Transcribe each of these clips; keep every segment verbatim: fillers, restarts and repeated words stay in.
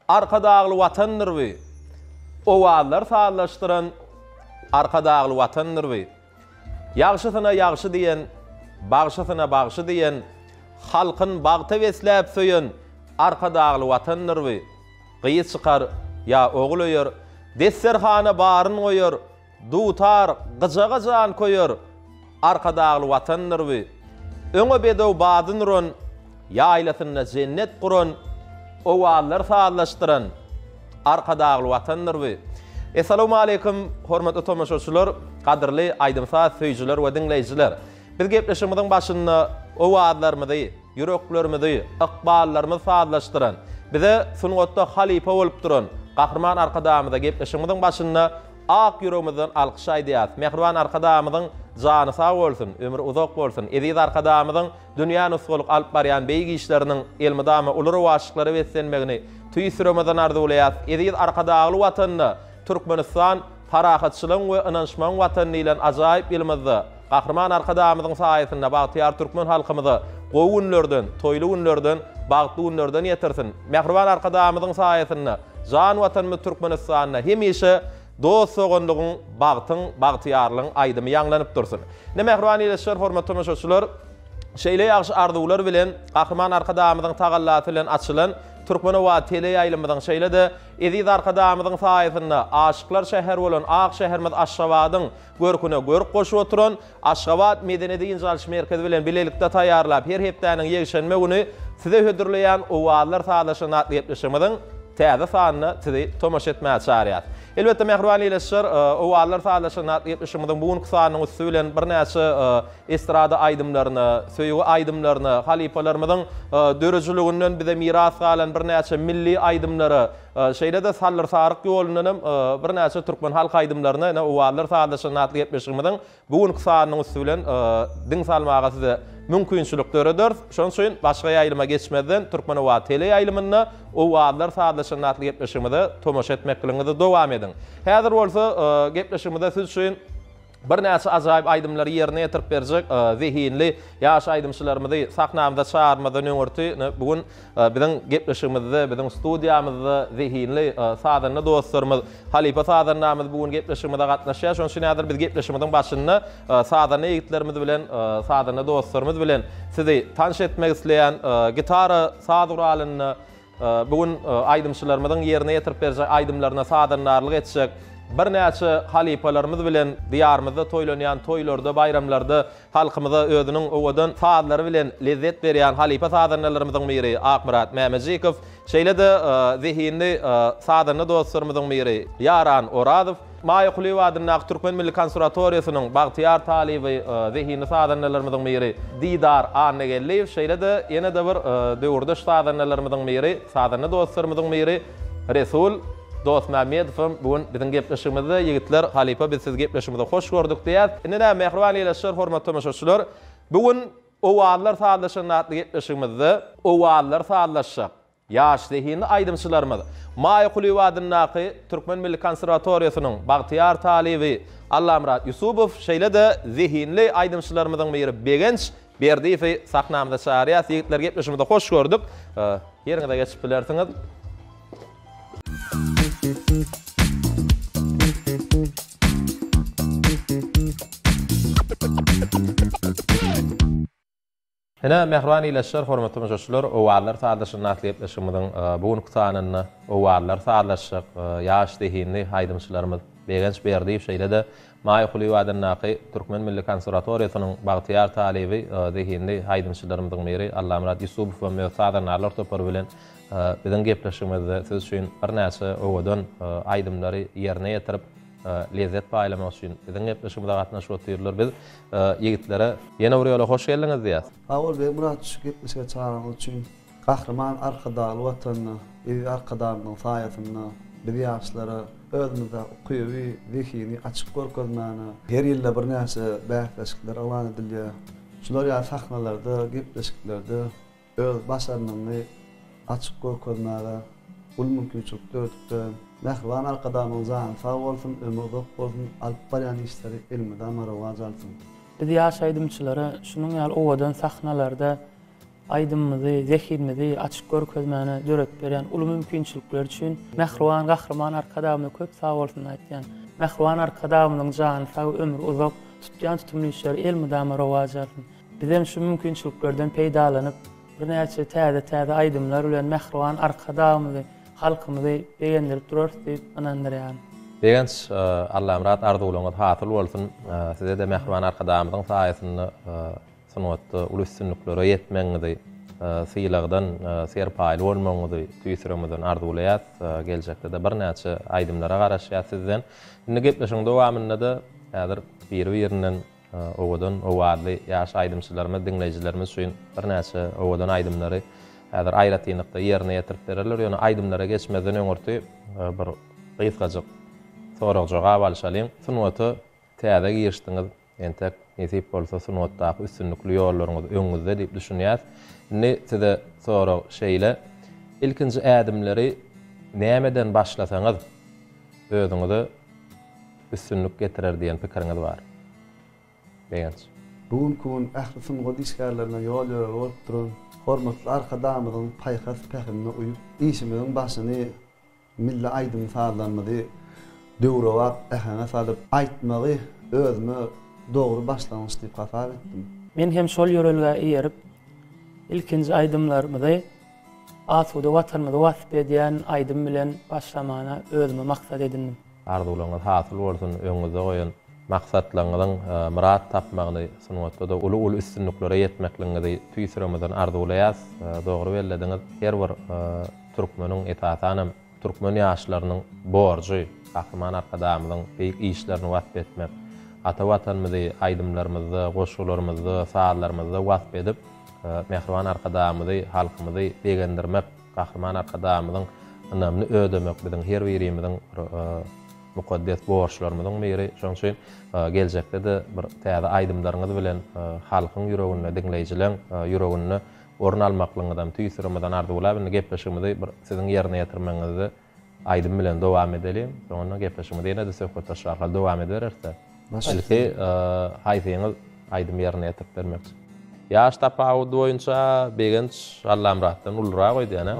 arka dağlı vatandır vi. Ovallar sağlaştıran arka dağlı vatandır vi. Yağşısına yağşı diyen, bağşısına bağşı diyen, halkın bağta vesläp söyün arka dağlı vatandır vi. Gıyı çıkar, ya oğul öyer, desserhana barın koyur, dutar, gıca gıcağın koyur, arka dağlı vatandır vi. Öňe bedew badyn ron, ýaýlasyna cennet guran, ovallar sağlaşdyran arka dağly watandyr we. Assalamu alaykum hormatly tomaşaçylar, gadyrly aýdymsa söýjiler we dinleýijiler. Biz gepleşigimiziň başynda owadlarymyzy, yüreklerimizi, ykballarymyzy sağlaşdyran, bize sungatda halipa bolup duran gahrman arkadamyza gepleşigimiziň başynda ak yüreğimizden alkyş aýdýas. Mehriban arkadamyzyň jany sag bolsun, ömür uzak bolsun. Eziz arkadamyzyň dünýä nusgulyk alyp barýan beýgi işleriniň elmidama ular waşyklary beslenmegini tüýsüremeden arzulayas. Eziz arkadagly watanyny Türkmenistan parahatçylygyň we ynançmaň watanyny bilen ajaýyp elmizde gahrman arkadamyzyň saýasynda bagtyar türkmen halkymyzy gowy günlerden, toýly günlerden, bagtly günlerden ýetirsin. Mehriban arkadamyzyň saýasynda jan watanmy Türkmenistanyna hemişe dost soğanlığın, bağıtın, bağıtıyarlığın aydımy ýanglanyp dursun. Ne mehriban ýeşler hormatly tomaşaçylar, şeýle ýagşy arzuwlar bilen, gahrman arkadamyzyň tagallasy bilen açylan Türkmen we tele ýaýlymyzyň şeýle-de eziz arkadamyzyň saýasynda aşyklar şäher bolan Ak şäherimiz Aşgabatyň görküne görk goşup oturan Aşgabat Medeniýet Ýyňjalşy merkezi bilen bilelikde taýýarlap her hepdäniň ýegşenme güni size hödürleýän owallar sağlaşyny atlypdyşymyzyň täze sanyny sizi tomaş etmäge çağırýar. Elbetde mehriban ýeşler, owallar sağlaşyny atlypdyşymyzyň bugünkü sanyny üstü bilen bir näçe estrada aýdymlaryny, söýgü aýdymlaryny, halipalarymyzyň dörejiliginden bize miras galan bir näçe milli aýdymlary, şeýle-de sallar saryk ýolundan bir näçe türkmen halk aýdymlaryny owallar sağlaşyny atlypdyşymyzyň bugünkü sanyny üstü bilen diň salmaga size mümkinçilikleri şoň üçin başga ýaýlyma geçmeden Türkmen we tele ýaýlymyny owallar sağlaşyny atlypdyşymyzy tomaş etmekligiňizi dowam edin. Häzir bolsa gepleşigimizde siz üçin bir näçe ajaýyp aýdymlary ýerine ýetirip berjek zehinli ýaş aýdymçylarymyzy sahnamyzda çağırmadan öňürti bugün biziň gepleşigimizde, biziň studiýamyzda zehinli sadanly dostlarymyz Halipa sadanlarymyz bugün gepleşigimizde gatnaşýar. Şoň üçin häzir biz gepleşigimiziň başynda sadanly ýigitlerimiz bilen, sadanly dostlarymyz bilen sizi tanış etmek isleýän gitara saduralyny bugün aýdymçylarymyzyň ýerine ýetirip berjek aýdymlaryna sadanlarlyk etjek. Bir näçe halipalarymyz bilen diýarymyzda toýlanýan toýlarda, bayramlarda halkymyza özüniň owadan saadlary bilen lezzet berýän halipa sadanlarymyzyň biri Akmurat Mämedjikow, şeýle-de zehinli sadanly dostlarymyzyň biri Yaran Oradow, Maýykuly wadyna Türkmen Milli Konserwatoriýasynyň bagtyar talibi zehinli sadanlarymyzyň biri Didar Annegelliýew, şeýle-de ýene de bir döwürde sadanlarymyzyň biri, sadanly dostlarymyzyň biri Resul Dost Mämedowym bugün biziň gepleşigimizde ýigitler Halipa biz siz gepleşigimizde hoş gördük diýär. Indi mehriban ýeşler hormatly tomaşaçylar, bugün owallar sağlaşyny atly gepleşigimizde owallar sağlaşyk ýaş zehinli aýdymçylarymyz Maýykuly wadynaky Türkmen Milli Konserwatoriýasynyň bagtyar talibi Allamrat Yusupow, şeýle-de zehinli aýdymçylarymyzyň biri Begenç Berdiýew sahnamyzda çağırýar. Ýigitler gepleşigimizde hoş gördük. Ýeriňize geçip bilersiňiz. Hene mehriban ýeşler hormatly tomaşaçylar, owallar sağlaşyny atlypdyşymyzyň bugünkü sanyny owallar sağlaşyk ýaş zehinli aýdymçylarymyz Begenç Berdiýew şeýle-de Maýykuly wadynaky Türkmen Milli Konserwatoriýasynyň bagtyar talibi zehinli aýdymçylarymyzyň biri Allamrat Yusupow we sadanlar topar bilen biziň gepleşigimizde siz üçin bir näçe owadan aýdymlary ýerine ýetirip lezzet paýlamak üçin biziň gepleşigimizde gatnaşyp oturýarlar. Biz ýigitlere ýene bir ýola hoş geldiňiz diýär. Awal be Murat şu gepleşige çağırmak üçin gahrman arkadaly watanyny, eziz arkadamyň saýasyny, bir ýaşlara özümizde okuýuwy, zehini açyk görkezmäni, her ýylda bir näçe bähleşikler alan edilýär. Şular ýa sahnalarda, gepleşiklerde öz başaryny açyk görkezmäge ul mümkinçilikler ötüpdi. Mehriban arkadamyň zany sag bolsun, ömür uzak bolsun, alyp barýan işleri elmide amara wajalsyn. Biz ýaş aýdymçylary şunuň ýaly owadan sahnalarda aydymyzy, zehirmizi açyk görkezmäne döret beren uly mümkinçilikler üçin Mehriban gahrman arkadamyny köp sag bolsun aýtýan. Mehriban arkadamynyň jany sag ömür uzak tutýan tutumly işler el müdama rowaj alsyn. Bizem şu mümkinçiliklerden peýdalanyp bir näçe täze-täze aýdymlar bilen Mehriban arkadamyny halkymyzy beýendirip durarys diýip anandyrýan. Begenç Allah emrat arzuwlaňyz hasyl bolsun. Size de Mehriban arkadamynyň saýasynda sanatda uly üstünliklere ýetmeňizi, syýlagdan serpaýly bolmaňyzy tüýsüremizden arzuwlaýas. Geljekde de bir näçe aýdymlara garaşýar sizden. Indi gepleşiň dowamynda da häzir bir-birinden owadan owadly ýaş aýdymçylarymyz, dinleýijilerimiz üçin bir näçe owadan aýdymlary häzir aýratynlykda ýerine ýetirip bererler. Ýöne aýdymlara geçmeden öňürti bir gysgaçyk sorak jogap alşalyň. Sunuwaty täze girişdiňiz, entek nesip bolsa sunwatdaky üstünlikli ýollaryňyz öňüňizde diýip düşünýäs. Indi size sorak şeýle ilkinji ädimleri nämeden başlasaňyz özüňize üstünlik getirer diýen pikiriňiz bar. Beýenç. Bugünkü gün ähli sungat işgärlerine ýol ýörer bolup duran hormatly arkadamynyň paýhas pähine uýup işimiziň başyny mille aýdym salanmady döwrewap ähine salyp aýtmagy özüme dogry başlanýyş diýip hasap etdim. Men hem şol ýörelge ýerip ilkinji aýdymlarymyzy asuda watanymyzy wasp edýän aýdym bilen başlamana özüme maksat edindim. Arzuwlaňyz hasyl bolsun, öňüňizde goýan maksatlaryňyň murat tapmagyny sunwatda da uly-uly üstünliklere ýetmekligiňizi tüýsüremizden arzuwlaýas. Dogry bellediňiz. Her bir türkmeniň etatanam türkmen ýaşlarynyň borjy Kahraman arkadamynyň beýik işlerini wasp etmek, ata watanymyzy, aýdymlarymyzy, goşgularymyzy, saatlarymyzy wasp edip Mehriban arkadamyny, halkymyzy beýendirmek, Kahraman arkadamynyň önämli ödemek biziň her birimiziň mukaddes borçlarymyzyň biri. Şoň üçin geljekde de bir täze aýdymlaryňyz bilen halkyň ýüregine, dinleýijileň ýüregine orun almaklygydan tüýsüremeden arzuwlap indi gepleşigimizi bir siziň ýerine ýetirmeňizi aýdym bilen dowam edelim. Soňra gepleşigimizi ýene-de söhbet taşargal dowam edererse. Belki haýsyňyz aýdym ýerine ýetirip bermekçi. Ýaş tapawy boýunça begenç Allah emratdan ulra goýdy ýa-ni.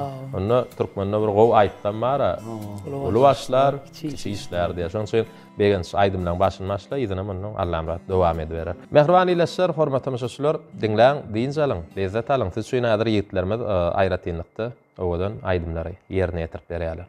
Onu türkmende bir gow aýtdan bara. Uly başlar, kiçik işler diýär. Şoň üçin begenç aýdymlaryň başyny başla, ýygyna munyň Allah emrat dowam ediberer. Mehriban ileşler, hormatly müşahitler, dinläň, diýinjalyň, lezzet alyň. Siz üçin häzir ýigitlerimiz aýratynlykda owadan aýdymlary ýerine ýetirip berýärler.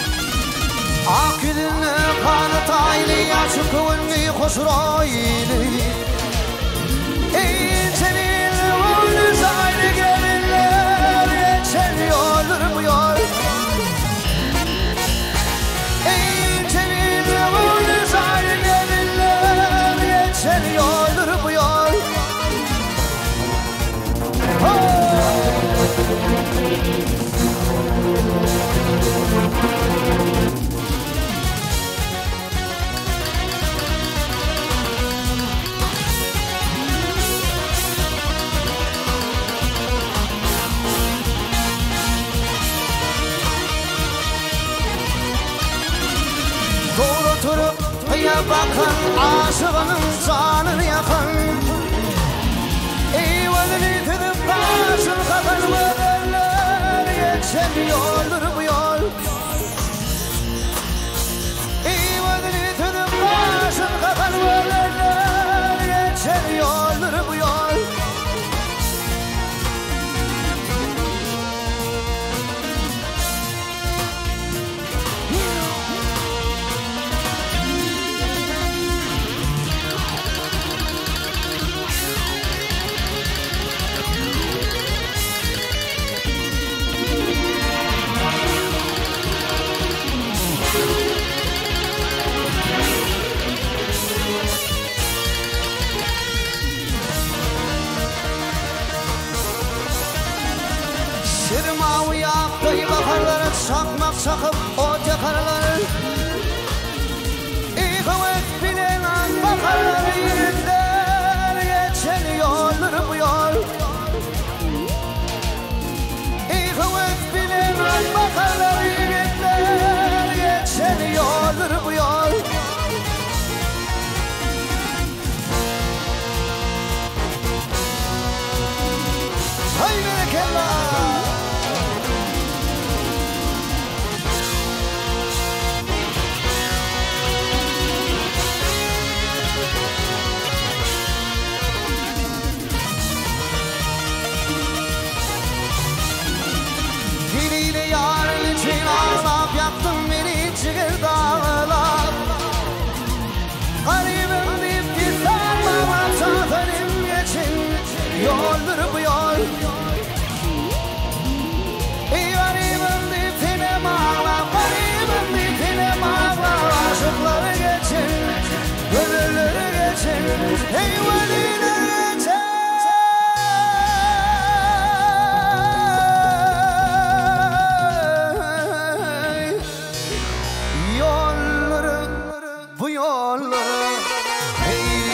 Akılını kanıtaylı yaşıkılını hoşraylı Bir mavi yaptı bakarlar çakmak çakıp ot yakarlar İkıvet bilen bakarlar yerinden geçen yoldur bu yol İkıvet bilen bakarlar yerinden geçen yoldur bu yol Hay berekallah Diliyle yarın için ağlap yaktım beni çıkır dağlar Garibim deyip gitsen bana zaferim geçin Yoldur bu yol Ey garibim deyip tinem ağlap Garibim deyip tinem ağlap Aşıkları geçin Gönülleri geçin Ey veliler geçin Bu yolları hey.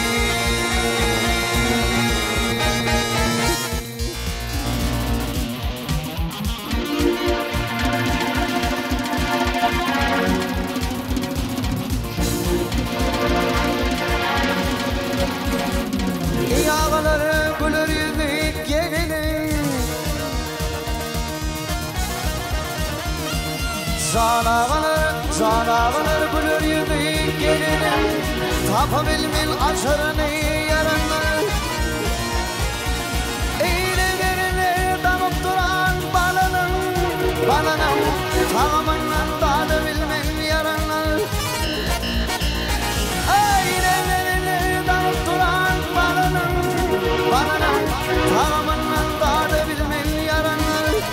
Yağları gülür yüzük gelinin Zanağını, zanağını gülür yüzük gelinin Tapı bilmin açarını yarını İğnelerine damıp duran balının Balının tamamından tadı bilmin yarını İğnelerine damıp duran balının Balının tamamından tadı bilmin yarını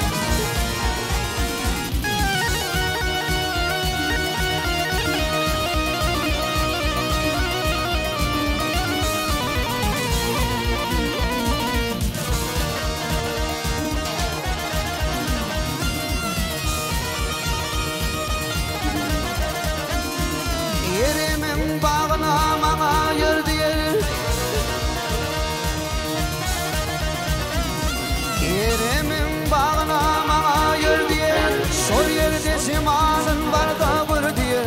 Yerimin bağına bana yer diye Yerimin bağına bana yer diye Sor yerde simanın var da vur diye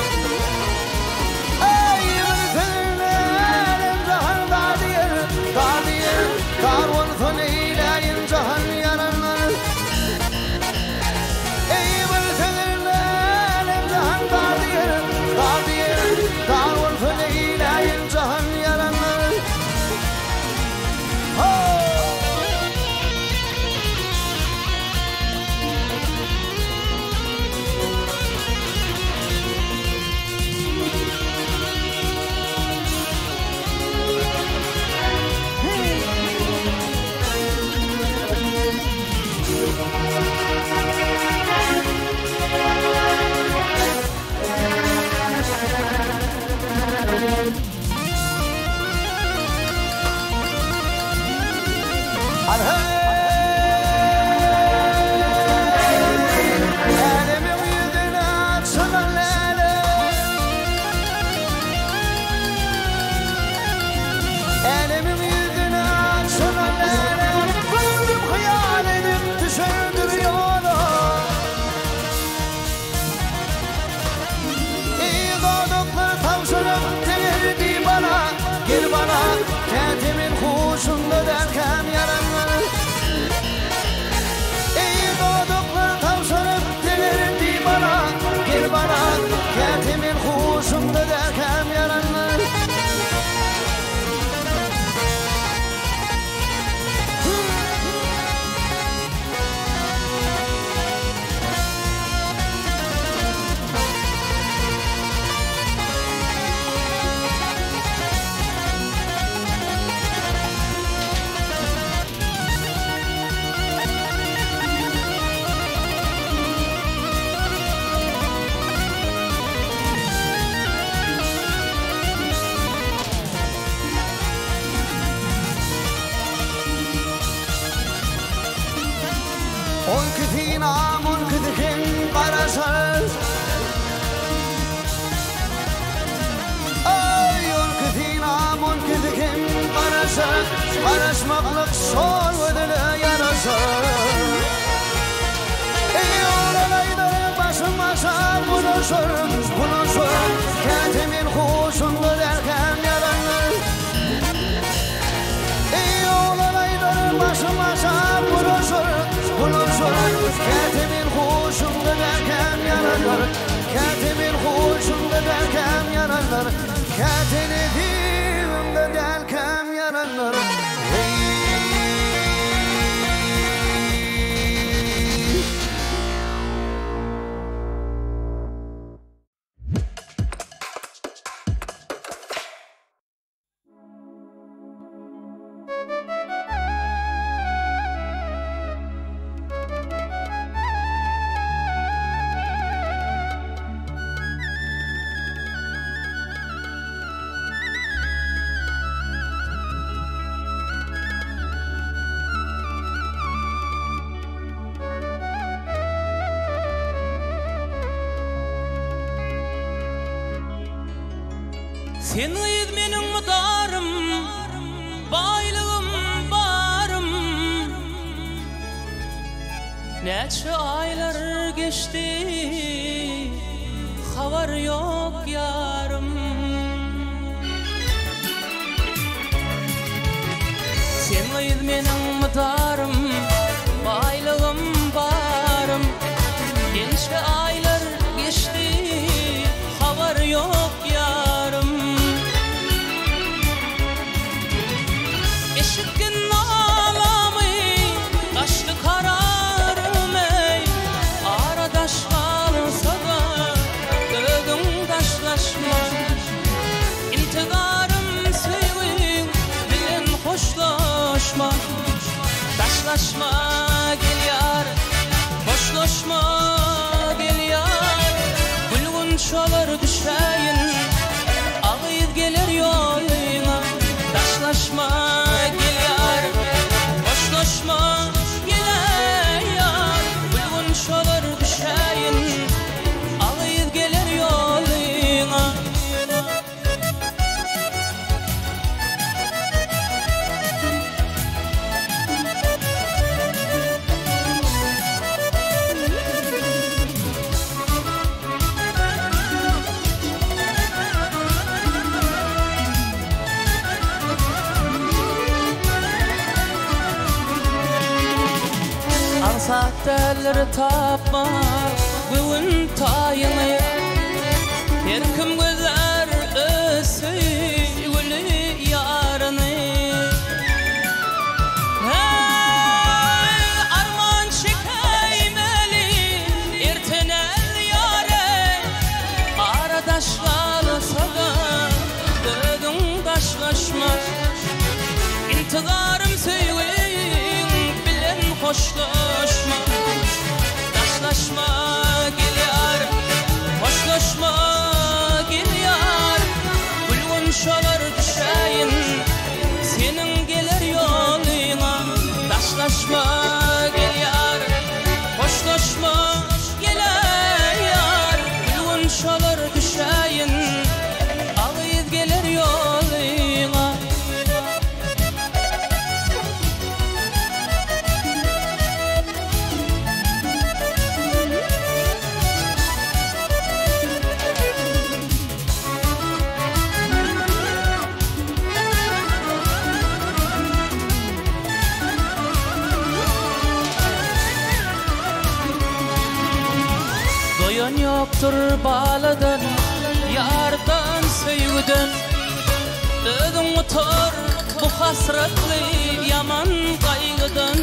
Ey bir tünelim cahan da diye Da diye Kar olsun eyleyin cahan yaranlar Ey bir tünelim cahan da diye Da diye Kar olsun eyleyin cahan yaranlar Oh Mulktina mulkidin qarasaz Ay mulktina mulkidin qarasaz Qarasmaqlıq sol ödülü yarasaz Ey oğlalaydır başım aşar buluşur buluşur Kentimin kuşunlu derken yalanır Ey oğlalaydır başım aşar buluşur buluşur Kentimin kuşunlu derken yalanır Kentimin kuşunlu derken yalanır Kentini divimde derken yalanır Sen ıydı menin mudarım, baylığım barım Neçe aylar geçti, havar yok yarım Sen ıydı menin mudarım, baylığım barım Neçe aylar geçti, havar yok yarım Eşitkin ağlamı, taşlı kararım ey Aradaş kalsa da, dögün taşlaşma İntidarım sevin, bilen hoşlaşma Taşlaşma gel yar, hoşlaşma gel yar Gülgün çalar düşeyin, ağıyıp gelir yoluna Taşlaşma gel yar, hoşlaşma gel yar Gülgün çalar düşeyin, ağıyıp gelir yoluna Ansatlar tapma bugün tayını Her kim gözler ösüylü yarını Hey arman çekeymeli ertenel yare Aradaş kalsa da dögün taşlaşma İntidarım sevin bilen hoşlaşma Taşlaşma gel yar, hoşlaşma gel yar Gülgün çalar düşeyin, senin gelir yoluna Taşlaşma gel yar, hoşlaşma gel yar Gülgün çalar düşeyin, ağıyıp gelir yoluna Doyan yoktur bağladan, yardan sevgiden Ödün otur bu hasretli yaman kaygıdan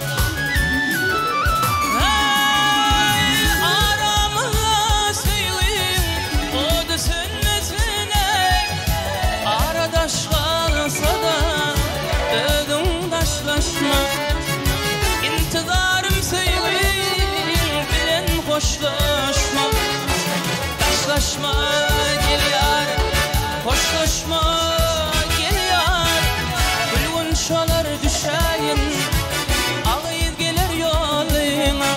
Hey aramızda sevgin o düşünmesine Aradaş kalsa da ödün taşlaşma İntidarım sevgin bilen hoşlaşma Taşlaşma gel yar, hoşlaşma gel yar Gülgün çalar düşeyin, ağıyıp gelir yoluna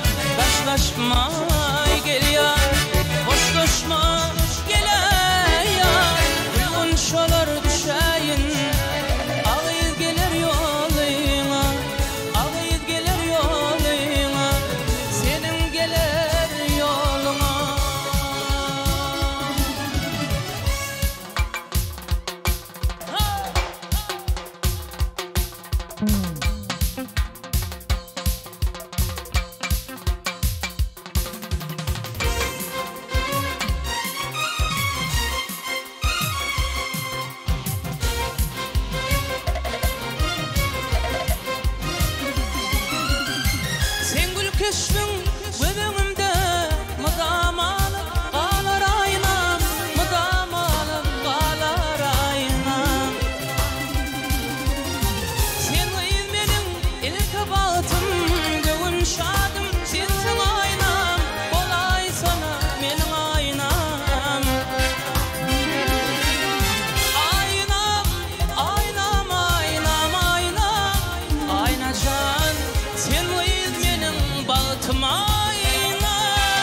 sen giz meniň bagtyma ayna.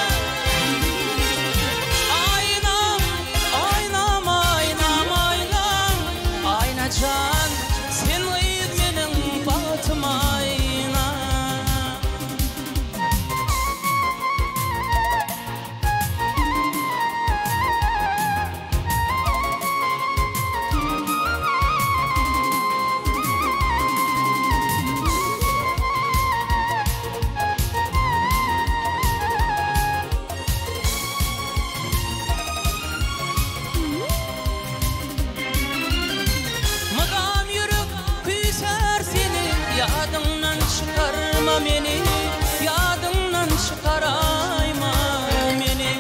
Aynam, aynam, aynam, aynam, aynajan, sen giz meniň bagtyma ayna. Mıgam yürek küser seni, yadından çıkarma beni, yadından çıkarayma beni.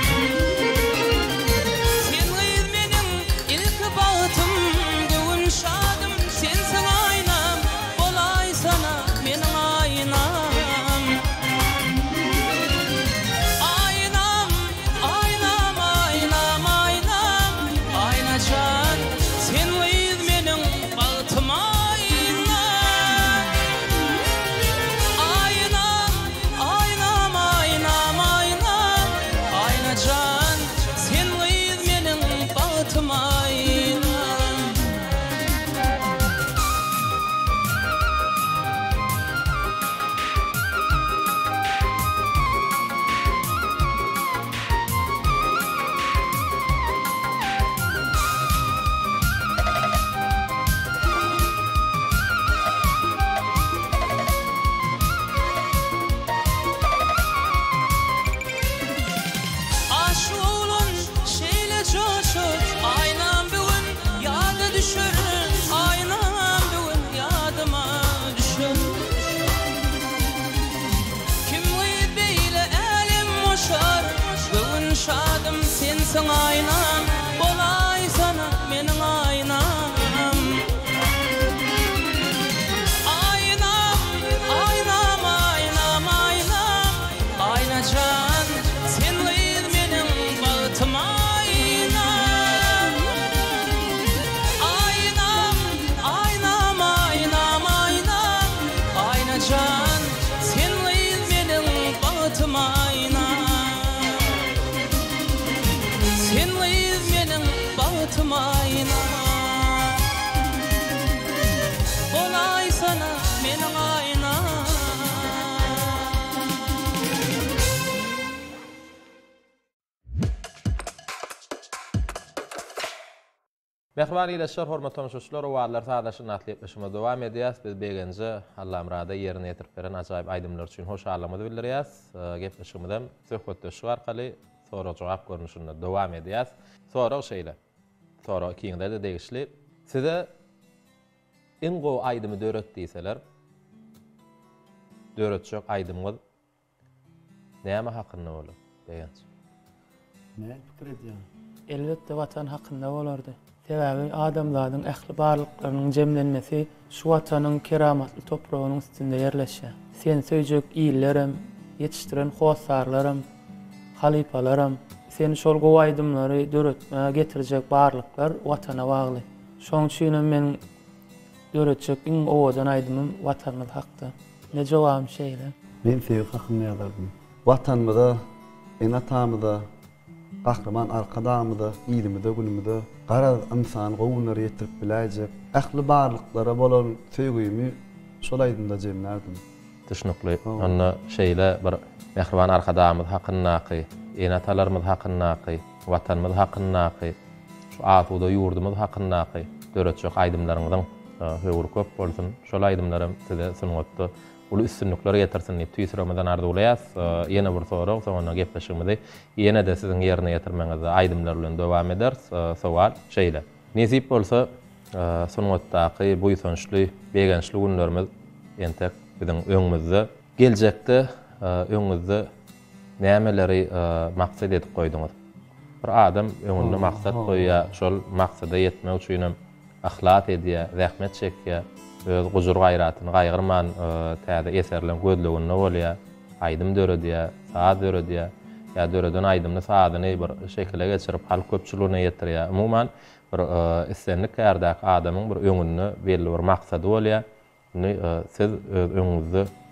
Sen giz meniň ilk bagtym, göwün şadym, sensiň aynam, bolay sana meniň aynam. Aynam, aynam, aynam, aynam, aynajan, sen giz meniň bagtyma ayna. Aynam, aynam, aynam, aynam, aynajan, sen giz meniň bagtyma ayna. Aşulun şeyle coşur, aynam bugün yada düşür, aynam bugün yadıma düşür. Kim giz beýle elim boşar, bugün şadym sensiň aynam, bolay sana meniň aynam. Aynam, aynam, aynam, aynam, aynajan, sen giz meniň bagtyma ayna. Aynam, aynam, aynam, aynam, aynajan, sen giz meniň bagtyma ayna. Sen giz meniň bagtyma ayna. Bolay sana meniň aynam. Mehriban ýeşler, hormat tamaşaçylar, wagtlar sadaşyny atlypleşime dowam edýäs. Biz begenje Allah'ım rada ýerine ýetirip beren ajaýyp aýdymlar üçin hoşallygymyzy bildirýäs. Gepleşigimizden söhbetleşik arkaly soraw jogap görnüşinde dowam edýäs. Soraw şeýle. Soraw kiňde de degişli. Size en gowy aýdymy döret diýseler, döretjek aýdymyz näme hakynda bolar? Begenje. Ne fikir edýär? Elbette watan hakynda bolardy. Sebäbi adamlaryň ähli barlyklarynyň jemlenmesi şu watanyň keramatly topragynyň üstünde ýerleşýär. Sen söýjek ýyllarym, ýetişdiren howsarlarym, halypalarym, sen şol gowy aýdymlary döretmäge getirjek barlyklar watana bagly. Şoň üçin men döretjek iň owadan aýdymym watanymyz hakda. Ne jogam şeýle. Men sevgi hakynda ýazardym. Watanymyza, enatamyza, Kahraman arkadamyda, ilimide, günümide garaz insan gowunlary ýetirip biläjek. Ähli barlyklara bolan söýgümi şol aýdymda jemlerdim. Tüşnükli. Onda şeýle bir mehriban arkadamyz hakyndaky, enatalarymyz hakyndaky, watanymyz hakyndaky, şu atuda ýurdumyz hakyndaky döretjek aýdymlaryňyň höwür köp bolsun. Şol aýdymlarym size sunupdy. Ulu üstünlükleri getirsin diýip tüýsüremeden arduýas. Ýene bir soraw, soňra gepleşigimizi ýene de siziň ýerine ýetirmeňizi aýdymlar bilen dowam ederiz. Sowal şeýle. Nesip bolsa, sunupdaky bu ýetençli, begençli günlerimiz entek biziň öňümizde geljekde öňümizde nämeleri maksat edip goýduňyz? Bir adam öňünde maksat goýýar, şol maksada ýetmek üçin ahlat edýär, zähmet çekýär. Öz gujur gaýratyny gaýgyrman täze eserlen gözleginde bolýar. Aýdym döredýär, saat döredýär. Ya döreden aýdymny saatyny bir şekilde geçirip halk köpçüligine ýetirýär. Umuman bir islenlik ýerdak adamyň bir öňünde belli bir maksady bolýar. Siz öz öňünizde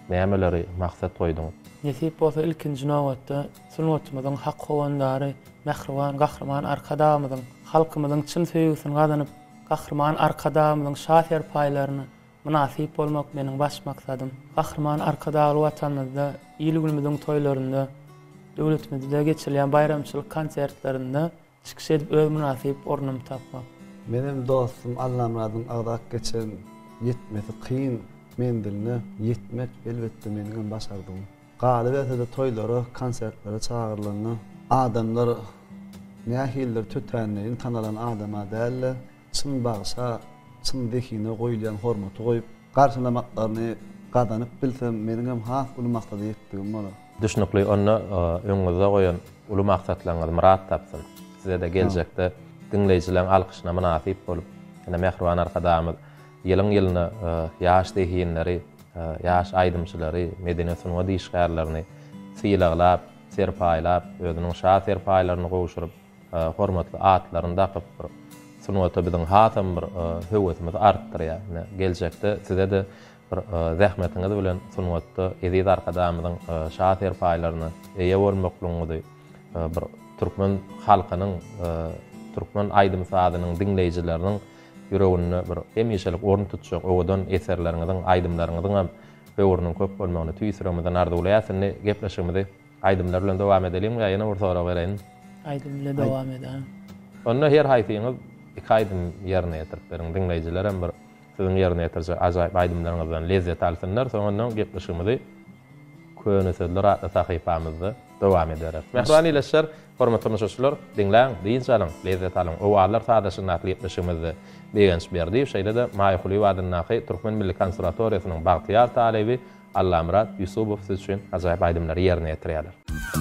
nämeleri maksat koyduň? Nesip bolsa ilkinji nowatda sunwatmyzyň hak howandary, mähriban, gahrman arkadamyzyň, halkymyzyň çyn söýgüsini gazanyp, gahrman arkadamyzyň şaher paýlaryny münasip bolmak meniň baş maksadym. Gahrman arkadaly watanymyzda, ýylgynymyzyň toýlarynda, döwletimizde geçirilen bayramçylyk konsertlerinde çıkış edip öz münasip ornumy tapmak. Benim dostum Allamradyň agdak geçen yetmesi kıyın mendilini yetmek elbette meniň başardym. Galibiyete toýlary, konsertlere çağırylany adamlar nähildir tötänlerin tanalan adama däl, çyn bagşa, çyn dekine goýulan hormaty goýup, garşylamaklarını gazanyp bilsem meniň haq ulu maksada ýetdigim bolar. Düşünükli onu öňüňize goýan uly maksatlaryňyz murat tapsyn. Size de geljekde dinleýijileň alkyşyna münasip bolup, ene Mehriban arkadamyz ýylyň ýylyna ýaş dehinleri, ýaş aýdymçylary, medeniýet sunuwa diýişgärlerini syýlaglap, serpaýlap, özüniň şa serpaýlaryny goşuryp, hormatly atlaryny dakyp sunuwata biziň hatam bir höwetimizi artdyrýar. Geljekde size de bir zähmetiňiz bilen sunuwatda Eziz arkadamyzyň şa serpaýlaryny eýe bolmaklygyny bir türkmen halkynyň, türkmen aýdym sadynyň dinleýijileriniň ýüreginde bir hemişelik orun tutjak owadan eserleriňiziň, aýdymlaryňyzyň hem öwrüniň köp bolmagyny tüýsüremizden arzuwlaýarsyň. Gepleşigimizi aýdymlar bilen dowam edelim, ýa-ni bir soraw bereň. Aýdym bilen dowam edelim. Onda her haýsyňyz iki aýdym ýerine ýetirip beriň, dinleýijiler hem bir siziň ýerine ýetirjek ajaýp aýdymlaryňyzdan lezzet alsynlar. Soňandan gepleşigimizi köni sözler atly sahypamyzda dowam ederek. Mehriban ileşer, hormatly tamaşaçylar, dinläň, diýinçalaň, lezzet alyň. Owalar sadaşyny atly ýetmişimizde beýenç berdi. Şeýle de Maýhuly wadyny Türkmen Milli Konserwatoriýasynyň bagtyýar talebi Allamrat Yusupow siz üçin ajaýp aýdymlary ýerine ýetirýärler.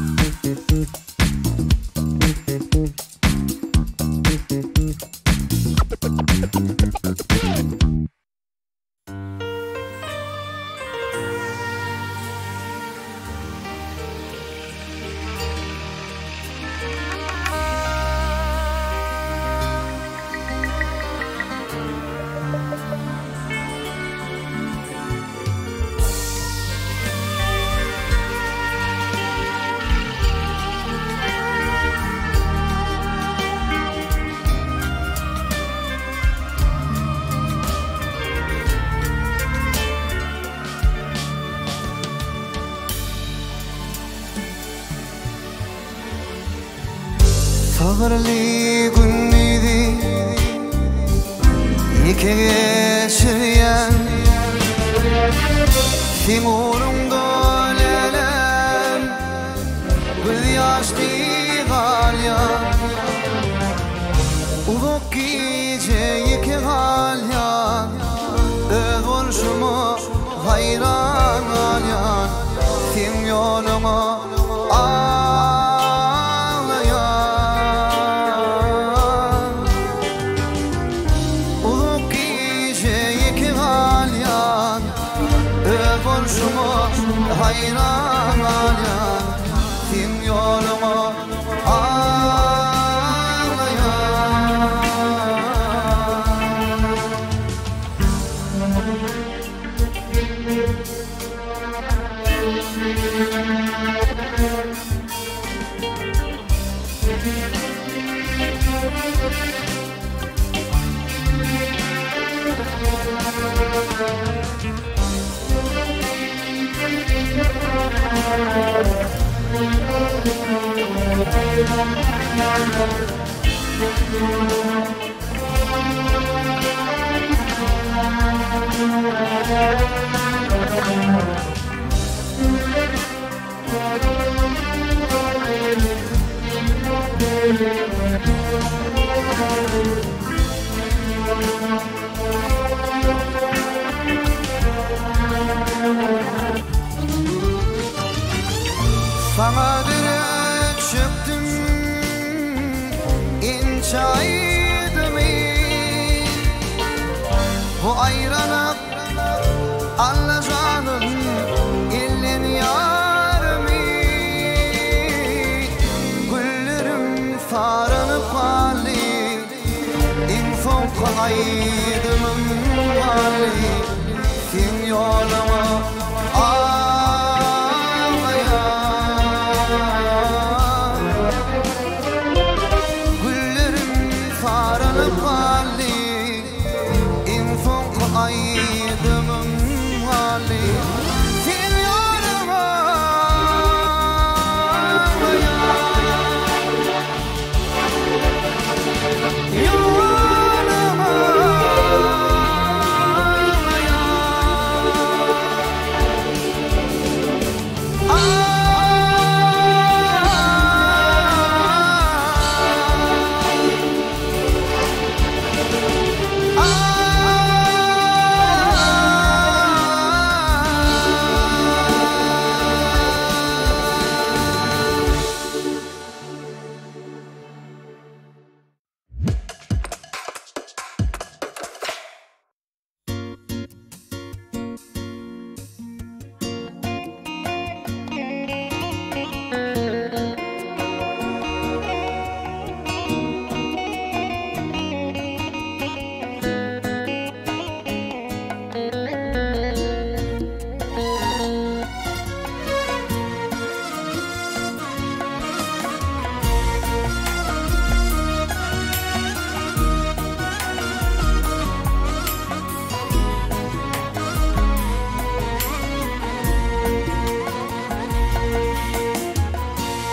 Sagırlı günüydü iki geçiryen Timur'un dölelen Gül yaşlı galyan Uzak gece iki galyan Öz oluşumu hayran alyan Tim yoluma hayran alyan kim yoluma ağlayan Sana dönüp çıktım inçaydım bu ayranıp anlaşanım illin yarımı güllerim sarınıp hali insan kaydımın hali kim yoluma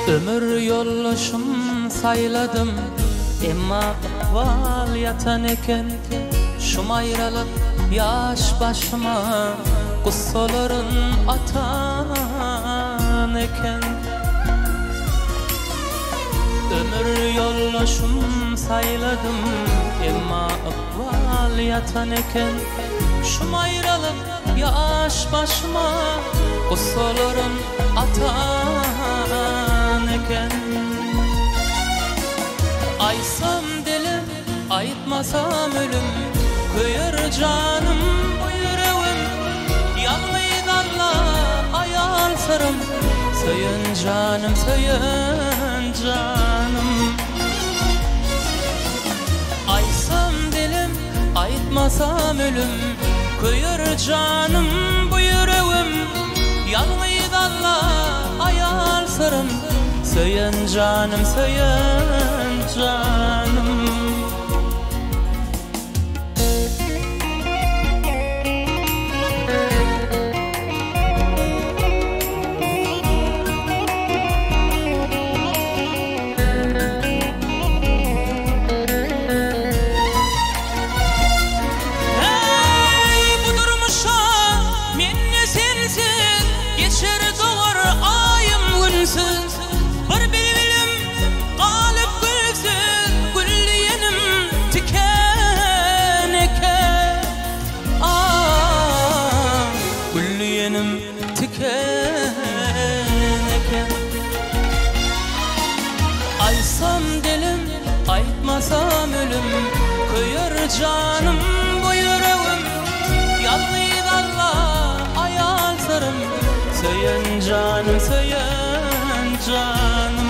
Ömür yollaşım sayladım, emma ıkbal yatan eken. Şum ayrılıp yaş başıma, qussaların atan eken. Ömür yollaşım sayladım, emma ıkbal yatan eken. Şum ayrılıp yaş başıma, qussaların atan eken. Aysam dilim, aytmasam ölüm, köyür canım bu yüreğim. Yalnız Allah ayal sırım, söyün canım, söyün canım. Aysam dilim, aytmasam ölüm, köyür canım bu yüreğim. Yalnız Allah ayal sırım, söyün canım, söyün canım. Bir bilbilim galip gülsün, gülleyenim tiken eken. Ah, gülleyenim tiken eken. Aysam dilim, aytmasam ölüm, köyür canım bu yüreğim. Yalnız Allah ayal sırım, söyün canım, söyün canım.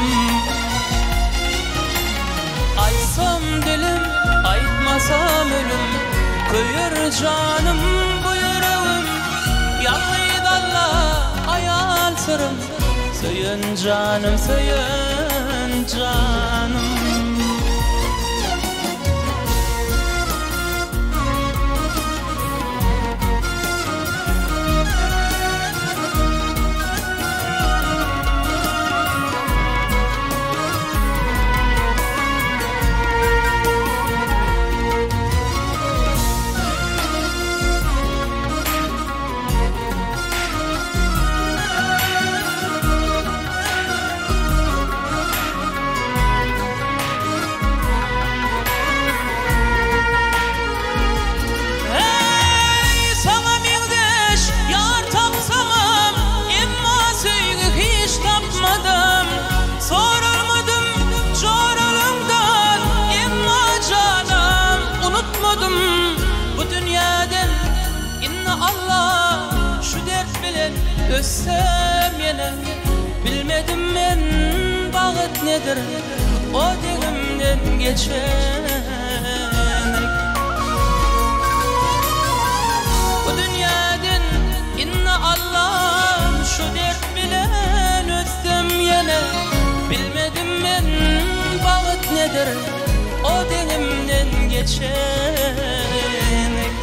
Aysam dilim, aytmasam ölüm, köyür canım bu yüreğim. Yalnız Allah ayal sırım, söyün canım, söyün canım. Össem yine bilmedim men bağıt nedir, o dilimden geçenek. Bu dünyadan inna Allah şu dert bilen össem yine bilmedim men bağıt nedir, o dilimden geçenek.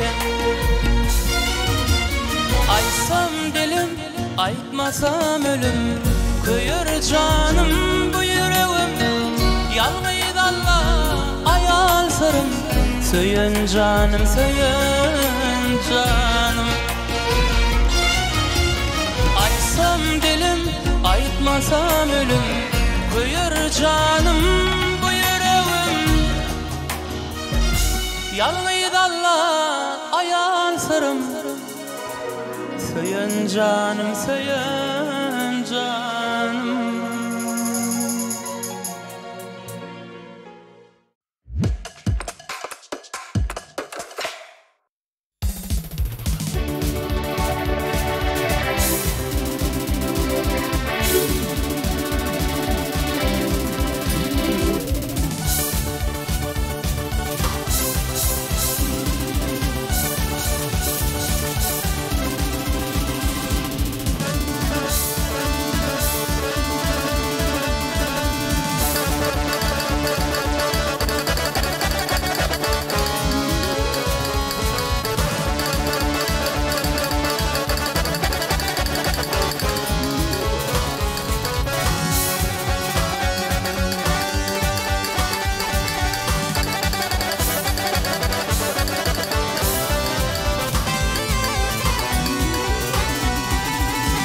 Aysam dilim, aytmasam ölüm, köyür canım bu yüreğim. Yalnız Allah ayal sırım, söyün canım, söyün canım. Aysam dilim, aytmasam ölüm, köyür canım bu yüreğim. Yalnız Allah ayal sırım, söyün canım, söyün canım.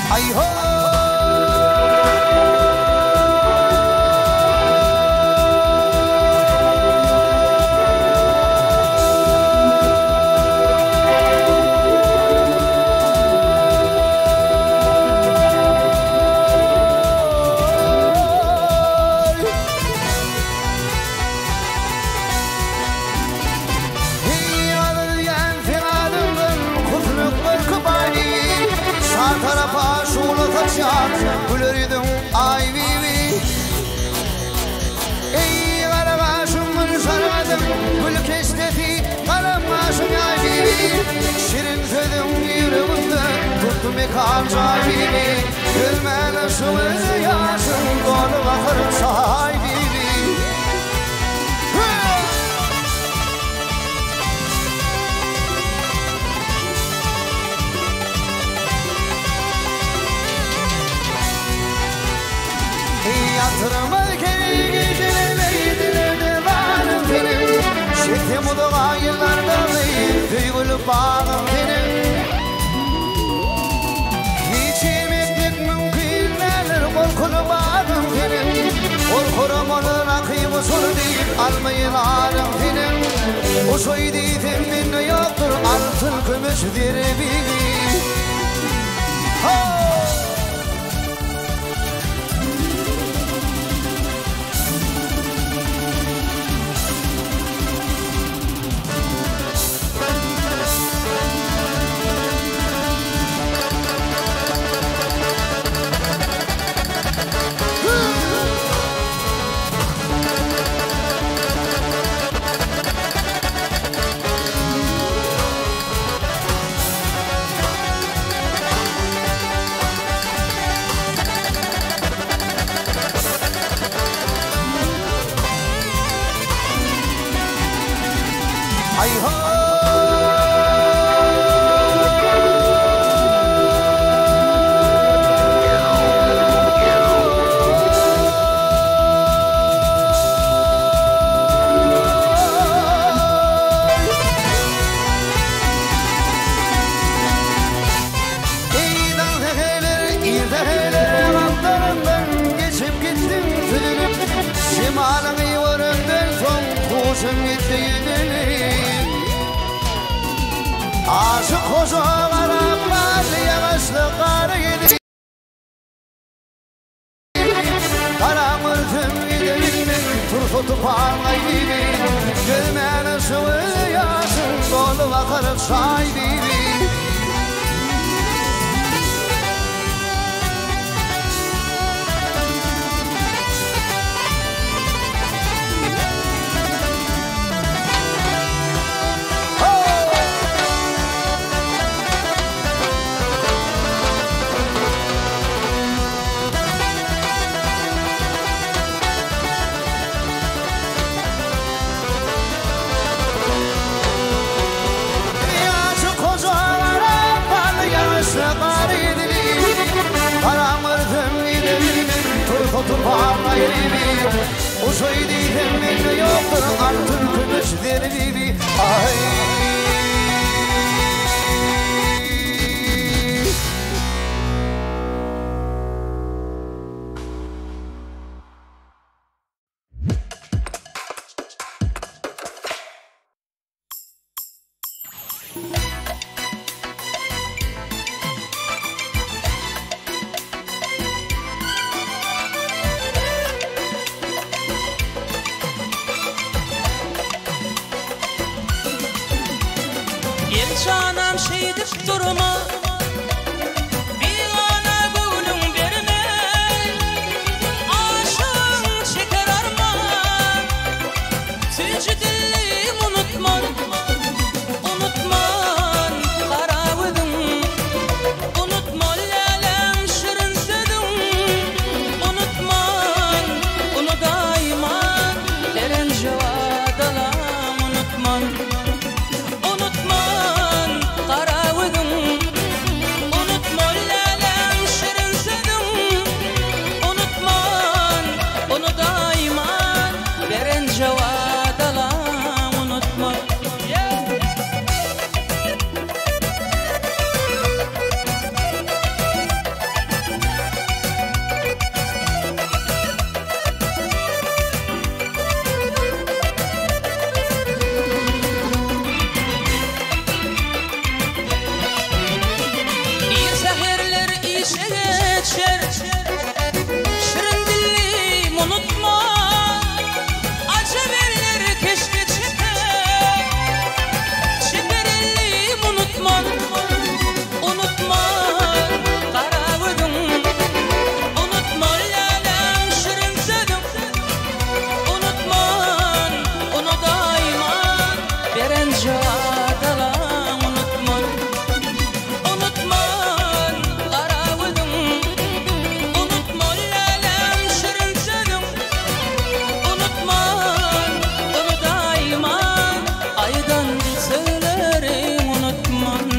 Ay ho Gülürdüm ay bibi Ey kara başımın sarmadım Gül kesteti kalem başım ay bibi Şirin sözüm yüreğimde Tuttum bir kalça bibi Gülmen ışığı yaşım Dolu bakırım say bibi Yatırımı kere gecelerleydiler devanım benim Şetim uduğu yıllardan değil Tüygülü bağım benim Hiçim etmek mümkün neler korkulu bağım benim Korkurum onun akıyımı sor değil Almayın ağrım benim O soydi temin yoktur Altın gümüş dirbiği Oh! Ay ho geçip gittim sürünüp Şimalın yuvurundan son kuşum gitti yürünüp Aşık koca Araplar yavaşlı kar yedi Karamırtım gidelim turkutu parmay gibi Gülmen ışığı yaşın dolu bakarıp say bibi Turkutu parmay gibi O soydi temin yoktur Altın gümüş dirbiği Ay geçer. Şirin dillim unutma, acı verir keşke çeker. Çeker ellim unutma, unutma karavudum, unutma lalem şirin sedim, unutman onu daima veren cevadalan, unutman, unutman karavudum, unutma lalem şirin sedim, unutman onu daima aydan söylerim, unutman.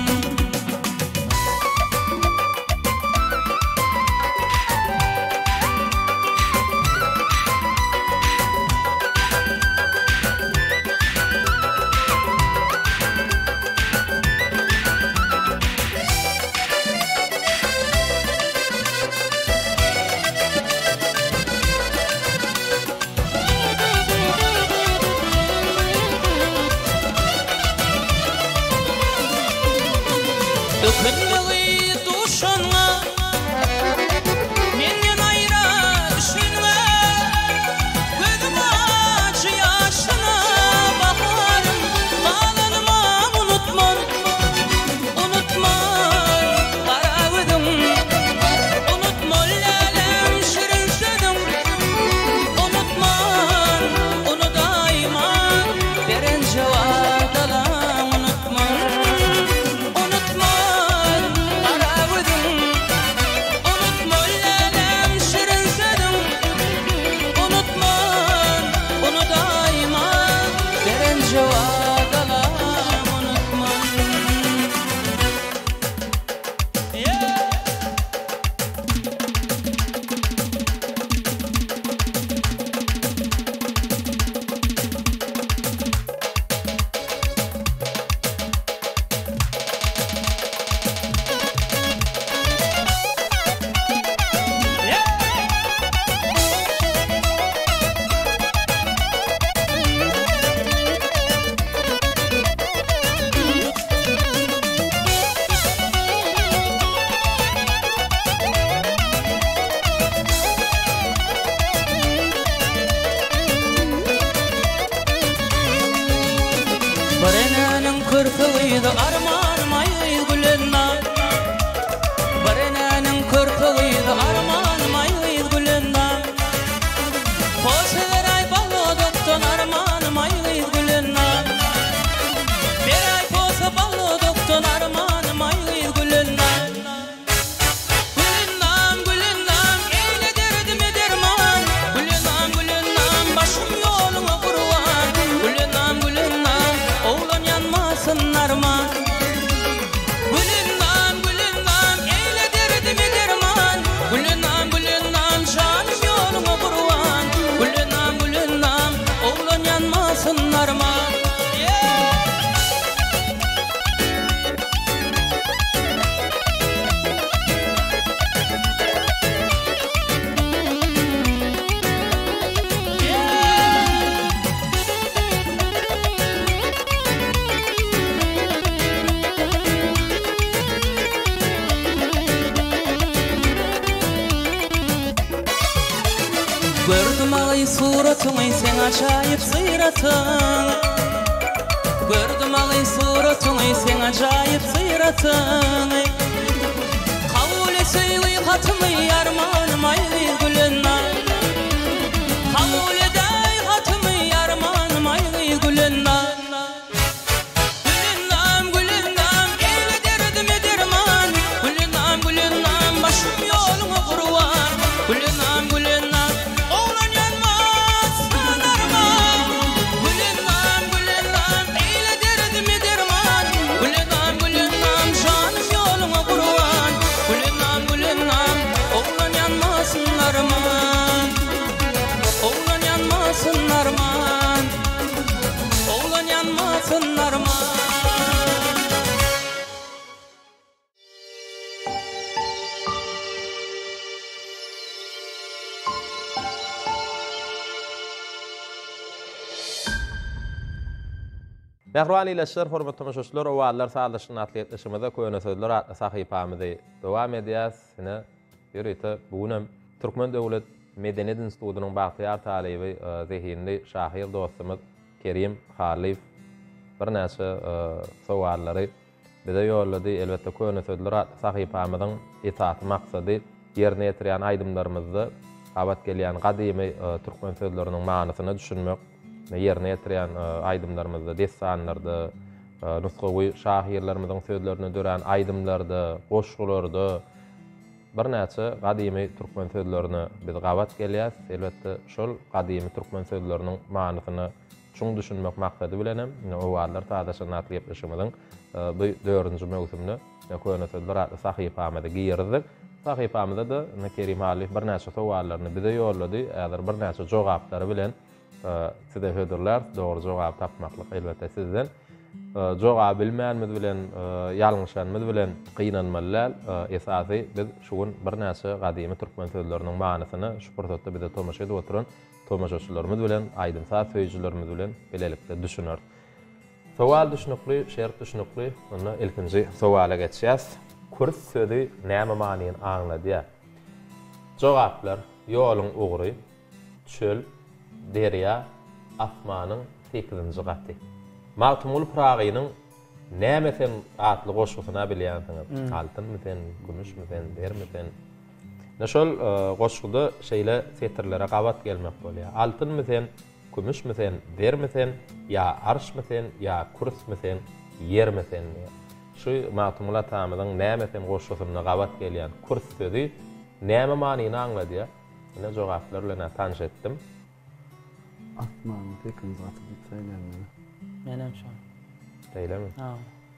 Öpünmeyi duşanma, menden ayra düşünme. Gözüm acı yaşına bakarım, bağlanmam, unutma, unutma karavudum, unutma lalem şirin sedim, unutman onu daima veren cevadalan, unutman, unutman karavudum, unutma lalem şirin sedim, unutman onu daima veren cevadalan, unutman. Yeah. Barenaның көрпілейді арманым ай гүлінна, Barenaның көрпілейді арманым ай гүлінна. Қосылар ай балодықтан арманым ай гүлінна, Бер ай қосы балодықтан арманым ай гүлінна. Gülünnam, gülünnam, eyle derdime derman, Gülünnam, gülünnam, başım yoluma kurban, Gülünnam, gülünnam, oğlan yanmasın arman. Gülünnam, gülünnam, eyle derdime derman, Gülünnam, gülünnam, canım yoluma kurban, Gülünnam, gülünnam, oğlan yanmasın arman. Yeah. Gördüm ağay suratını, sen acayip sıyratın. Gördüm ağay suratını, sen acayip sıyratın. Kabul etseyi hatımı yarmanım ay gülünna, Kabul edey hatımı yarmanım ay gülünna. Gülünnam, gülünnam, eyle derdime derman, Gülünnam, gülünnam, başım yoluma kurban, Gülünnam, gülünnam, oğlan yanmasın arman. Gülünnam, gülünnam, eyle derdime derman, Gülünnam, gülünnam, canım yoluma kurban, Gülünnam, gülünnam, oğlan yanmasın arman. Oğlan yanmasın arman, oğlan yanmasın arman. Mehruani leşler hormat tamaşaçylar o wagtlar sağlaşyň atletleşmede köýne sözler atly sahypamyzy dowam edýäs. Sine Ýöre-ýete bugunam Türkmen Döwlet Medeniyet Institutunyň bagtyar talibi zehinli şahyr dostumyz Kerim Haliv bir näçe sowallary bize ýollady. Elbetde köne sözler sahypamyzyň esasy maksady ýerine ýetirýän aýdymlarymyzdy abat gelýän gadymy türkmen sözleriniň manysyny düşünmek we ýerine ýetirýän aýdymlarymyzdy desanlarda, nusgawy şahyrlarymyzyň sözlerini dören aýdymlarda, goşgularda bir näçe gadymy türkmen sözlerini biz gabat gelýär. Elbetde şol gadymy türkmen sözleriniň manysyny şuň düşünmek maksady bilenem. O wagtlar taýdaşan atly ýepleşmeliň bu dördüncü mewsümde köne sözler sahypamyda giyirdik. Sahypamyda da Kerim Haliv bir näçe sowallaryny bize ýollady. Äger bir näçe jogaplary bilen size hödürler, dogry jogap tapmaklyk elbetde sizden. Jogap bilmänmiz bilen, ýalňyşanmyz bilen gynanmalar. Esasy biz şuň bir näçe gadymy türkmen sözleriniň manysyny şu pursatda bize tomaşa edip oturan tomaşaçylarymyz bilen, aýdymsat söýüjlerimiz bilen bilelikde düşünür. Sowal düşünükli, şert düşünükli. Onda ilkinji sowala geçýäs. Kurs sözi näme manyny aňladýar? Jogaplar: ýoluň ugry, çöl, derýa, asmanyň sekizinji gaty. Magtumul Pragynyň näme sen atly goşgusyna bilýänsiňiz? Altynmy sen, gümüşmi sen, dermi sen? Näşol goşguda şeýle setirlere gabat gelmek bolýar. Altynmy sen, gümüşmi sen, dermi sen, ýa arşmy sen, ýa kursmy sen, ýermi sen? Şu Magtumul Tamyň näme sen goşgusyna gabat gelýän kurs sözi näme manyny aňladýar? Ine jogaplar bilen tanış etdim. Atmanyň sekizinji gaty diýip söýlenmeli. Menem şo. Öýlemi? Ha.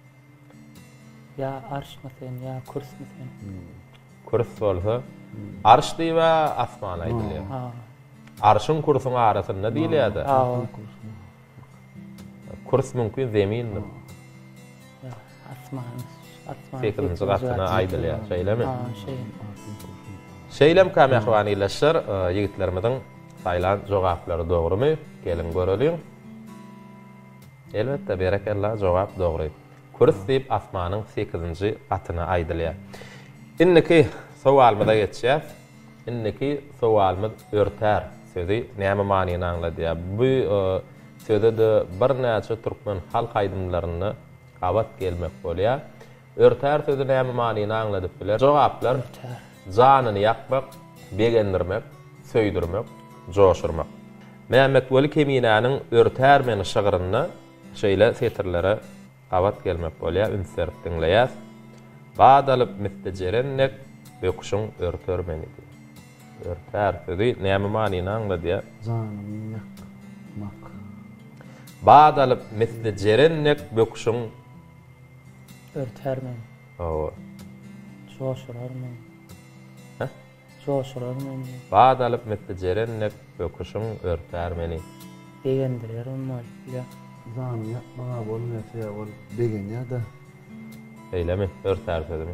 Ya arş mesen, ya kurs mesen. Kurs bolsa, arş diýip asman aýdylýar. Ha. Arşyň kursyň arasynda diýilýär. Ha. Kurs mümkin zemindir. Ya asman. Asman. Sekizinji gatyna aýdylýar. Şeýlemi? Ha, şey. Şeýlem kam ähwanylaşlar ýigitlerimiň saýlan jogaplary dogrymy? Gelin görelim. Elbetde berekellah jogap dogry. Kurs diýip asmanyň sekizinji gatyna aýdylýar. Inniki sowalmyza geçýär. Inniki sowalmyz örtär sözi näme manyny aňladýar? Bu sözde de bir näçe türkmen halk aýdymlaryny gabat gelmek bolýar. Örtär sözi näme manyny aňladyp biler? Jogaplar: janyny ýakmak, begendirmek, söýdirmek, joşurmak. Mehmet Weli Keminanyň örtär meni şygyryny şeýle setirlere gabat gelmek bolýar, ünsärip diňleýär. Badalyp mitdejerennek öküşüň örtör meni. Örtär sözi näme manyny aňladýar? Janyny ýakmak. Badalyp mitdejerennek öküşüň Örtärmen. o Joşurarmen. Hä? Joşurarmen. Badalyp mitdejerennek öküşüň örtär meni. Begendirerim bol. Ya. Janyny ýakmaga bolmaýsa ol degen ýa-da Eýlemi? Örtär sözümi?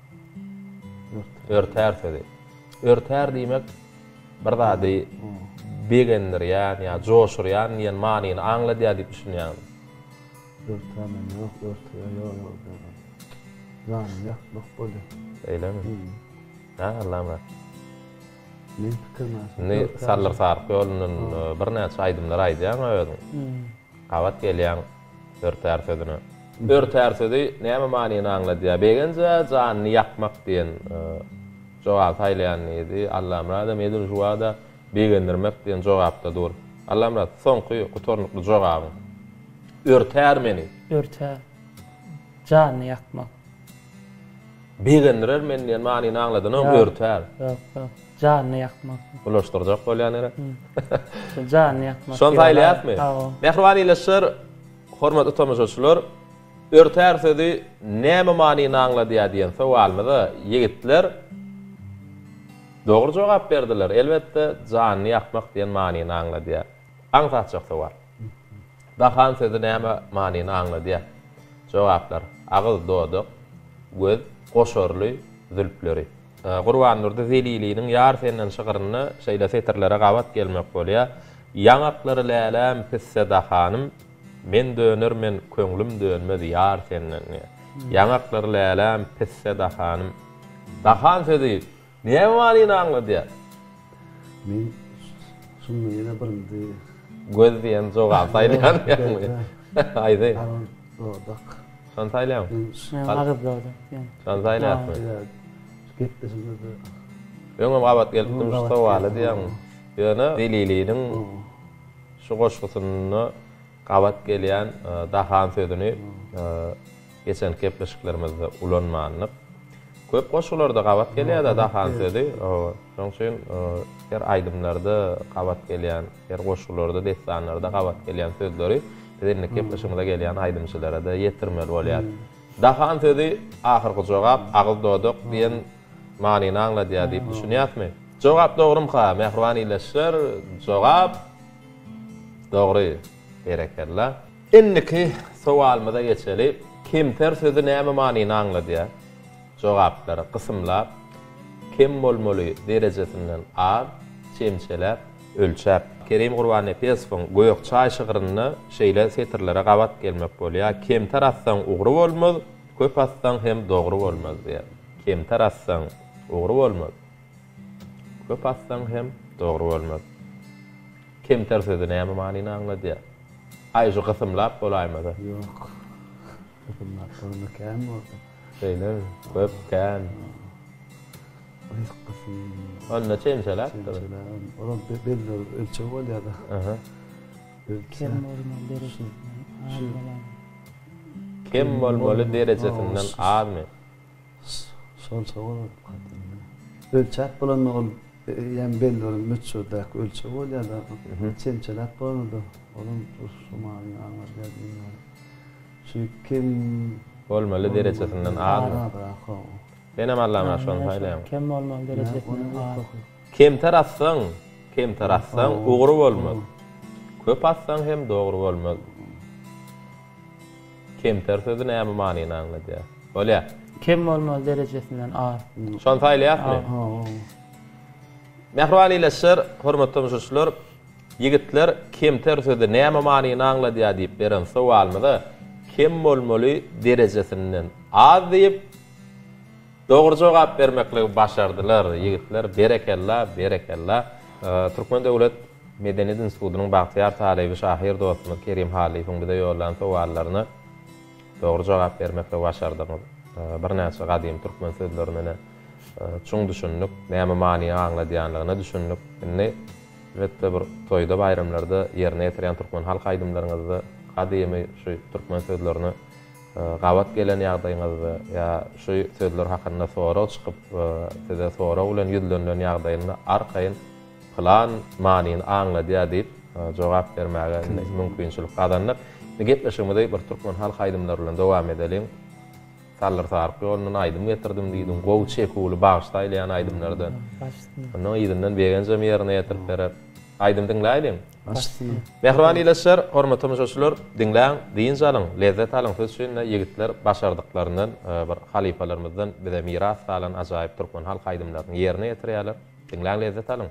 örtär. Örtär sözi. Örtär diýmek bir zady begendirýän ýa joşurýan ýen manyny aňladýar diýip düşünýän. Örtärmen ýok, örtär ýok ýok. Janyny ýakmak bolýar. Eýlemi? Ha, Allah'ım. Men pikirmä. Ne sallar sarp ýolunyň bir näçe aýdymlar aýdýan öýdüm. Gabat gelýän örtär sözüni. Örtär sözi näme manyny aňladýar? Begenje janyny ýakmak diýen jogap aýlayan idi. Allah'ım radam edil şu wagda begendirmek diýen jogapda dur. Allah'ım rad soňky gutornukly jogabyň. Örtär meni. Örtär. Janyny ýakmak. Begendirer meni diýen manyny aňladym, örtär. Yok, yok. Janyny ýakmak. Ulaşdyrjak bolýan ere. Janyny ýakmak. Şon taýlaýatmy? Mehriwanylaşlar, hormatly tomaşaçylar, örtär sözi näme manyny aňladýar diýen sowalmyza ýigitler dogry jogap berdiler. Elbetde janyny ýakmak diýen manyny aňladýar. Aňsatjak sowal. Dahan sözi näme manyny aňladýar? Jogaplar: agyz dodyk, göz goşorly, zülpleri. Gurban Nurda zeliliğinin yar senden şıgırını şeýle setirlere gabat gelmek bolýar. Yaňaklary lälem pisse dahanım, men dönermen köňlüm dönmez yar senden. Yaňaklary lälem pisse dahanım. Dahan sözi Näme manyny anglady? Men şunu ýene birinde Göz diýen jogap taýlan ýa-ni. Aýdy. Dodak. Şon taýlan. Agab dawda. Şon taýlanmy? Gitdisimde de Ýöňem gabat geldim şu sowala diýen. Ýöne deliliğiniň şu goşgusyny gabat gelýän dahan sözüni geçen kepleşiklerimizde ulanmanyk. Köp goşgularda gabat gelýär-de dahan sözü. Şoň üçin her aýdymlarda gabat gelýän, her goşgularda, destanlarda gabat gelýän sözleri bizning kepleşigimizde gelýän aýdymçylara da ýetirmeli bolýar. Dahan sözü ahyrky jogap agyl dodak diýen manyny anladýar diýip düşünýärmi? Jogap dogrymy-ha? Mehribanyleşler, jogap dogry. Berekella. Inniki sowalymyza geçeli. Kimter sözü näme manyny anladýar? Jogaplary kysymlap, kim bolmaly derejesinden az, çemçelep, ölçäp. Kerim Gurban Epesowyň Göýök çaý şygyryny şeýle setirlere gabat gelmek bolýar. Kim tarafdan ugry bolmaz, köp asdan hem dogry bolmaz diýär. Kim tarafdan ugry bolmaz, köp asdan hem dogry bolmaz. Kim ter sözü näme manyny anladýar? Ay şu kysymlap bolaýmady. ýok. Bunlar sonra kän boldy. Şeýle, köp kän. Biz kysym. Onda çemçelep. Olam belli ölçek bolýar-da. Aha. Kim bolmaly derejesinden az bolan. Kim bolmaly derejesinden azmy? Şol sowal. Ölçek bolan ol ýa belli bolan müçürdak ölçek bolýar-da. Çemçelep boldy. Olam şu manyny anladýar diýär. Şu kim Bolmaly derejesinden azmy? Benem Allah'ma şonu taýlaýan. Kim bolmaly derejesinden az. Kim tarafdan, kim tarafdan ugry bolmaz. Köp asdan hem dogry bolmaz. Kim tarafdan näme manyny anladýar? Bolýar. Kim bolmaly derejesinden az. Şonu taýlaýarmy? Mehribanyleşler, hormatly müşahitler, yigitler kim tarafdan näme manyny anladýar diýip beren sowalymyza kim bolmaly derejesinden az diýip dogry jogap bermekle başardylar yigitler. Berekella, berekella. Türkmen Döwlet Medeniýet Institutynyň Bagtyar talebi şahir dostumyz Kerim Halifoň bize ýollan sowallaryny dogry jogap bermekle başardylar. Bir näçe gadymy türkmen sözlerini çoň düşündik, näme manyny anladýanlygyny düşündik. Indi wetde bir toýda bayramlarda ýerine ýetirýän türkmen halk aýdymlaryňyzda gadymy şu türkmen sözlerini gabat gelen ýagdaýyňyzda ýa şu sözler hakynda sora çykyp size sora bilen ýüzlenýän ýagdaýynda arkaýyn plan manyny anladýar diýip jogap bermäge mümkinçilik gazandyk. Gepleşigimizde bir türkmen halk aýdymlary bilen dowam edelim. Sallar sarpy ýoluny aýdym getirdim diýdim. Gow çekuli bagşlaýan aýdymlardan. Onu ýygynden begenjem ýerine ýetirip berip aýdym dinläýin. Mehribanyleşler, hormatly müşahitler, dinläň, diýin jalyň, lezzet alyň söz üçin ýigitler başardyklarynyň bir halifalarymyzdan bize miras salan ajaýyp türkmen halk aýdymlaryny ýerine ýetirýärler. Dinläň, lezzet alyň.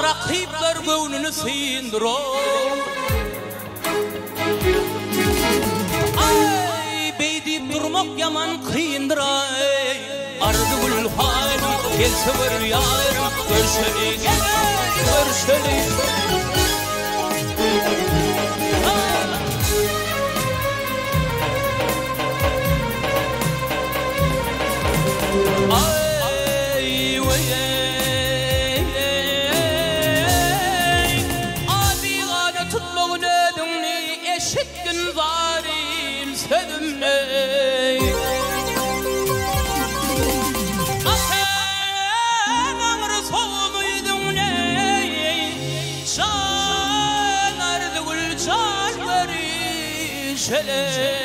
rakipler göwnünü sıyındırır. Ay beydip durmak yaman kıyındır ay. Ardı gül halim gelse bir yarım, görşeli gele görşeli. Ay vay abi gana tutmağın ödünni eşittin zarim södümne. Asen ağrı soğumuydun ne, can ardı gül can veri şele.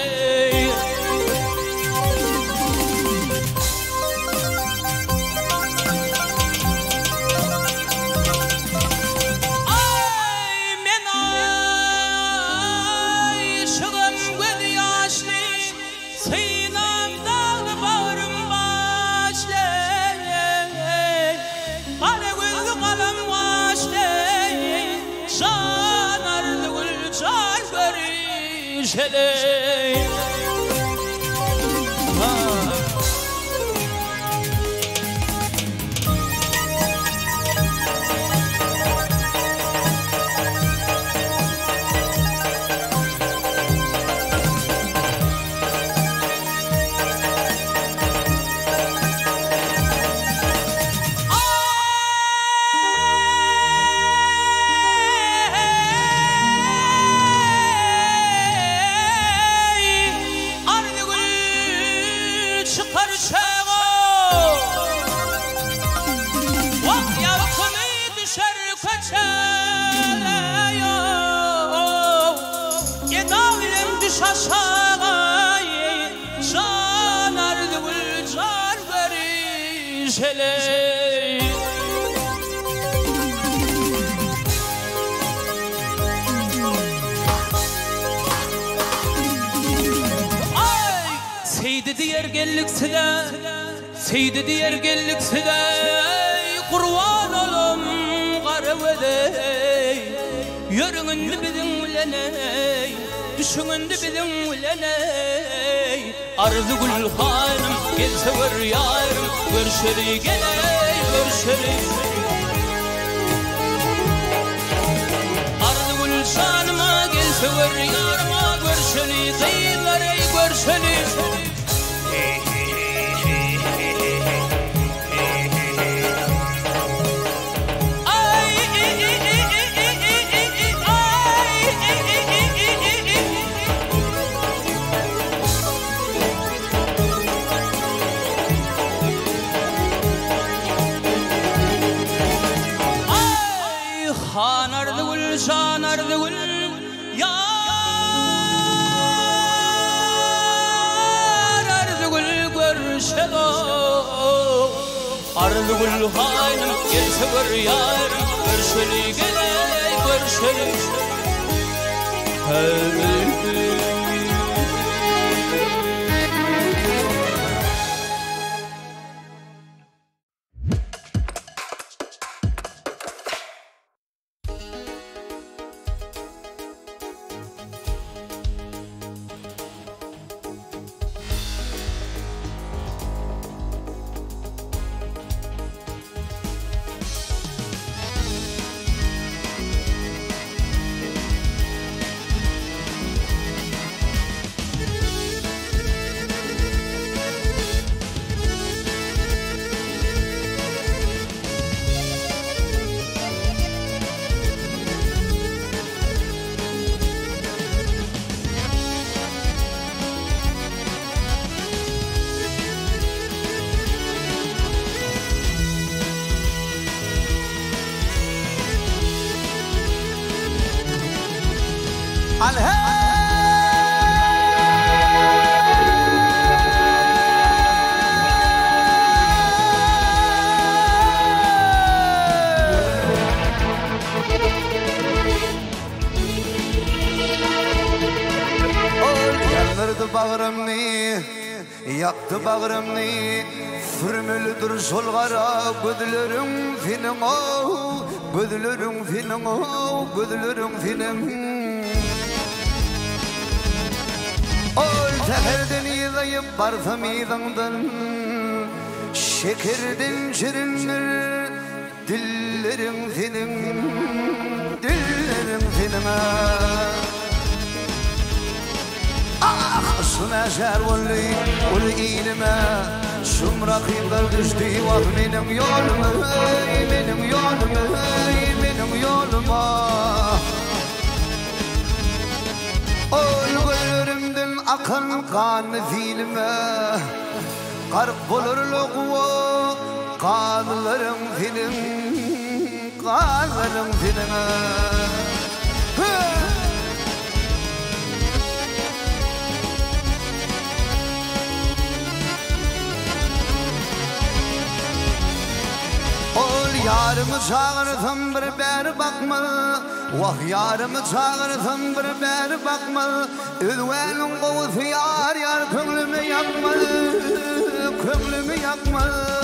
Şeley Seydi diyer gellik sile, seydi diyer gellik sile, kurban olum garıveley. Yörüngündü bizim uleney, düşünündü bizim uleney. Ardı gül hanım gelse ver yarım, görşeli geley, görşeli. Ardı gül şanıma gelse ver yarıma, görşeli zeyler ey görşeli. Hanardı gül, şanardı gül, yarardı gül görşelo. Ardı gül hanım gelse gör yarım, görşeli geley görşeli. Yandırdı bağrımni, yaktı bağrımni. Fürmülüdür sol gara gözlerim film o. gözlerin senin, gözlerin senin. Ol teherden yılayıp barsam yılandan, şekerden şirinler, dillerin senin, dillerin senin. Ah, sümeşer olli, olli ilime, şumrak yıllar düştü vah benim yoluma, benim yoluma, benim yoluma. Ol göllerimden akan kan filme, karık bulurluk o, kanlarım senin, kanlarım senin. Yarımı çağırdım bir beri bakma, vah yarımı çağırdım bir beri bakma. Ülvenin kovusu yar yar könlümü yakma, könlümü yakma.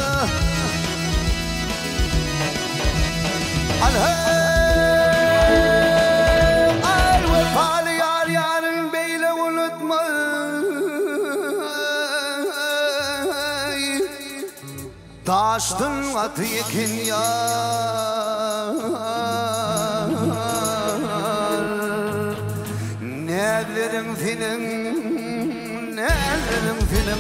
Alhey, al vefalı yar yarın beyle unutma. Taştın atı yekin yar, nelerin senin, nelerin senin.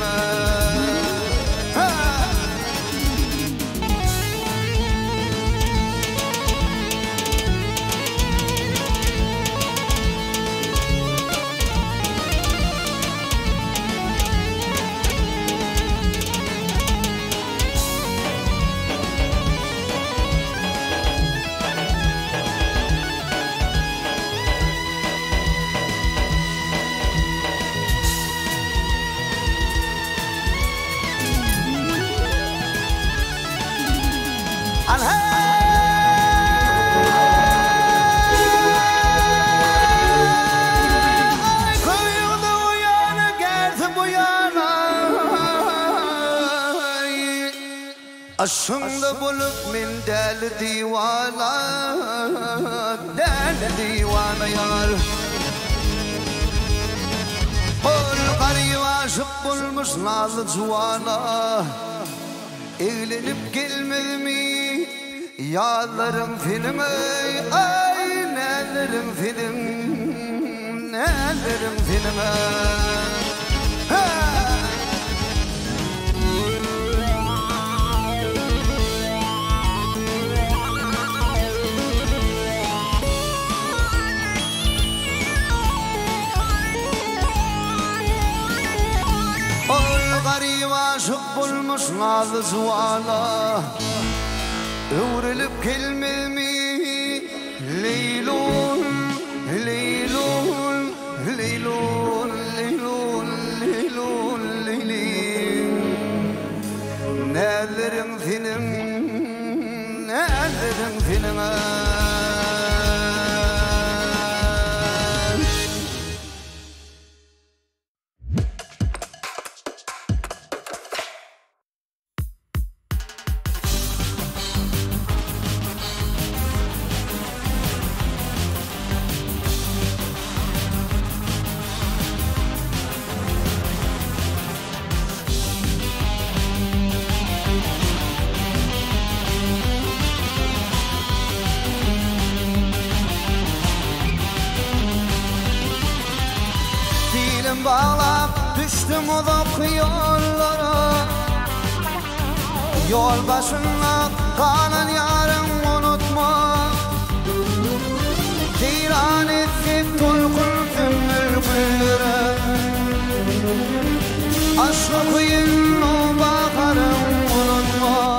Aşkında bulup min deli divana, deli divana yar. Ol garip aşık bulmuş nazlı cuvana, evlenip gelmedi mi yağlarım film, ay nelerim film, nelerim film. Garip aşık bulmuş nazlı cuvana, öğrenip gelmedi mi Leylun, Leylun, Leylun, Leylun, Leylun, Leylun. Nelerin senin, nelerin senin. Bağlap düştüm uzak yollara, yol başına kalan yarım unutma. Ceyran etsin tulkun sümbül güllere, aşkı kuyun o bakarım unutma.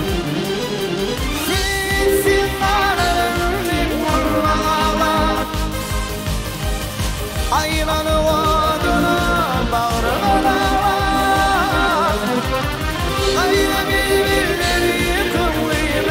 Sensin ağlarım bir kulağla, ayranı vadına bağrına bağlar. Ayna bir birleri kıvlayım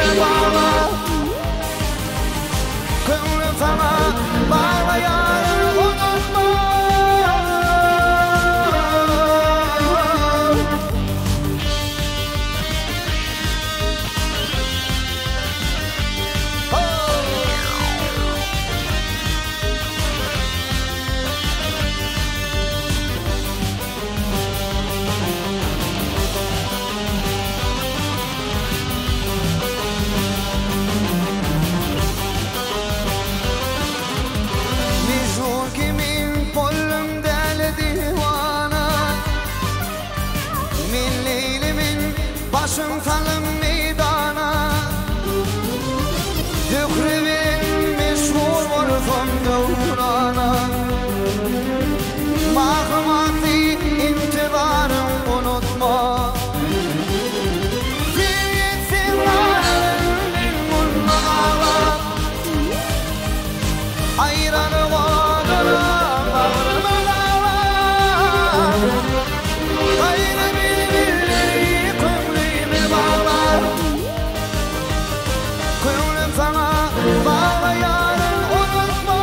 sana bağlayanın unutma.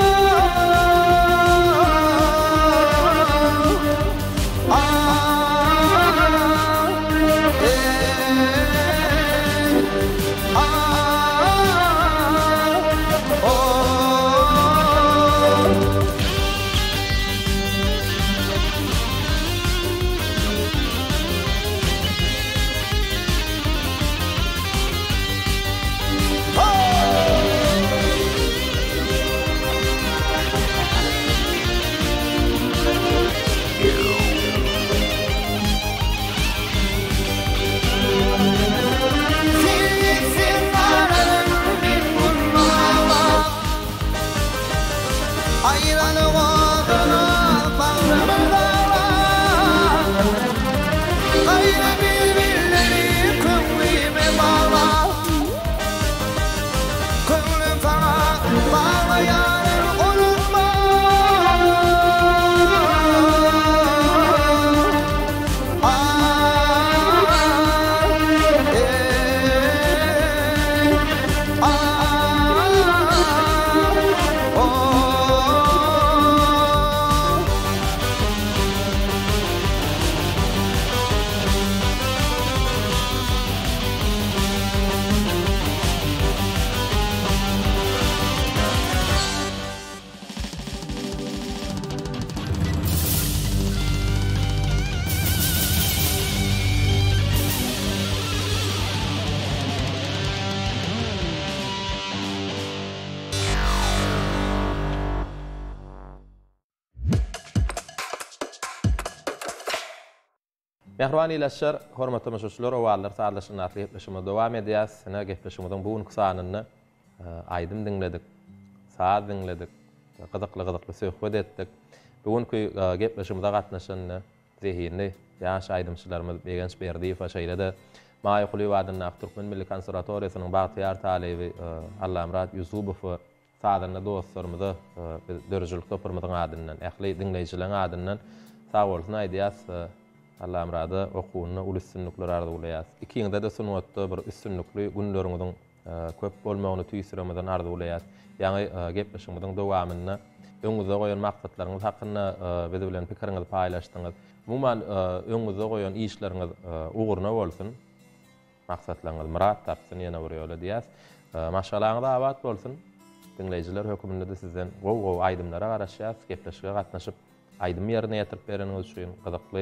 Mehriban ilaşşar, hormatly müşahiçler, owalar saatlaşyny atly gepleşime dowam edýäs. Sene gepleşimden bugun kysanyny aýdym dinledik. Saat dinledik. Gyzykly gyzykly söhbet etdik. Bugunky gepleşimde gatnaşan zehirli ýaş aýdymçylarymyz Begenç Berdiýew şeýlede Maýa Guly wadyny Türkmen Milli Konserwatoriýasynyň bagtyýar talebi Allamrat Yusupow saatynda dostlarymyzy dörjülük topurmadyň adyndan, ähli dinleýijileň adyndan sag bolsun aýdýas. Allamrada okuwuny ulüssünlikler ardy bolýar. İkiňde de sunwatda bir üstünlikli günleriňiň köp bolmagyny tüýsüremeden ardy bolýar. Ýani gepleşigimiň dowamyna öňüňizde goýan maksatlaryňyz hakynda bizi bilen pikiriňizi paýlaşdyňyz. Umuman öňüňizde goýan işleriňiz ugurna bolsun. Maksatlaryňyz murat tapsyn ýene bir ýola diýäs. Maşalaňyz abad bolsun. Dinleýijiler höküminde de sizden gow-gow aýdymlara garaşýas, gepleşige gatnaşyp aýdym ýerine ýetirip bereniňiz üçin, gyzykly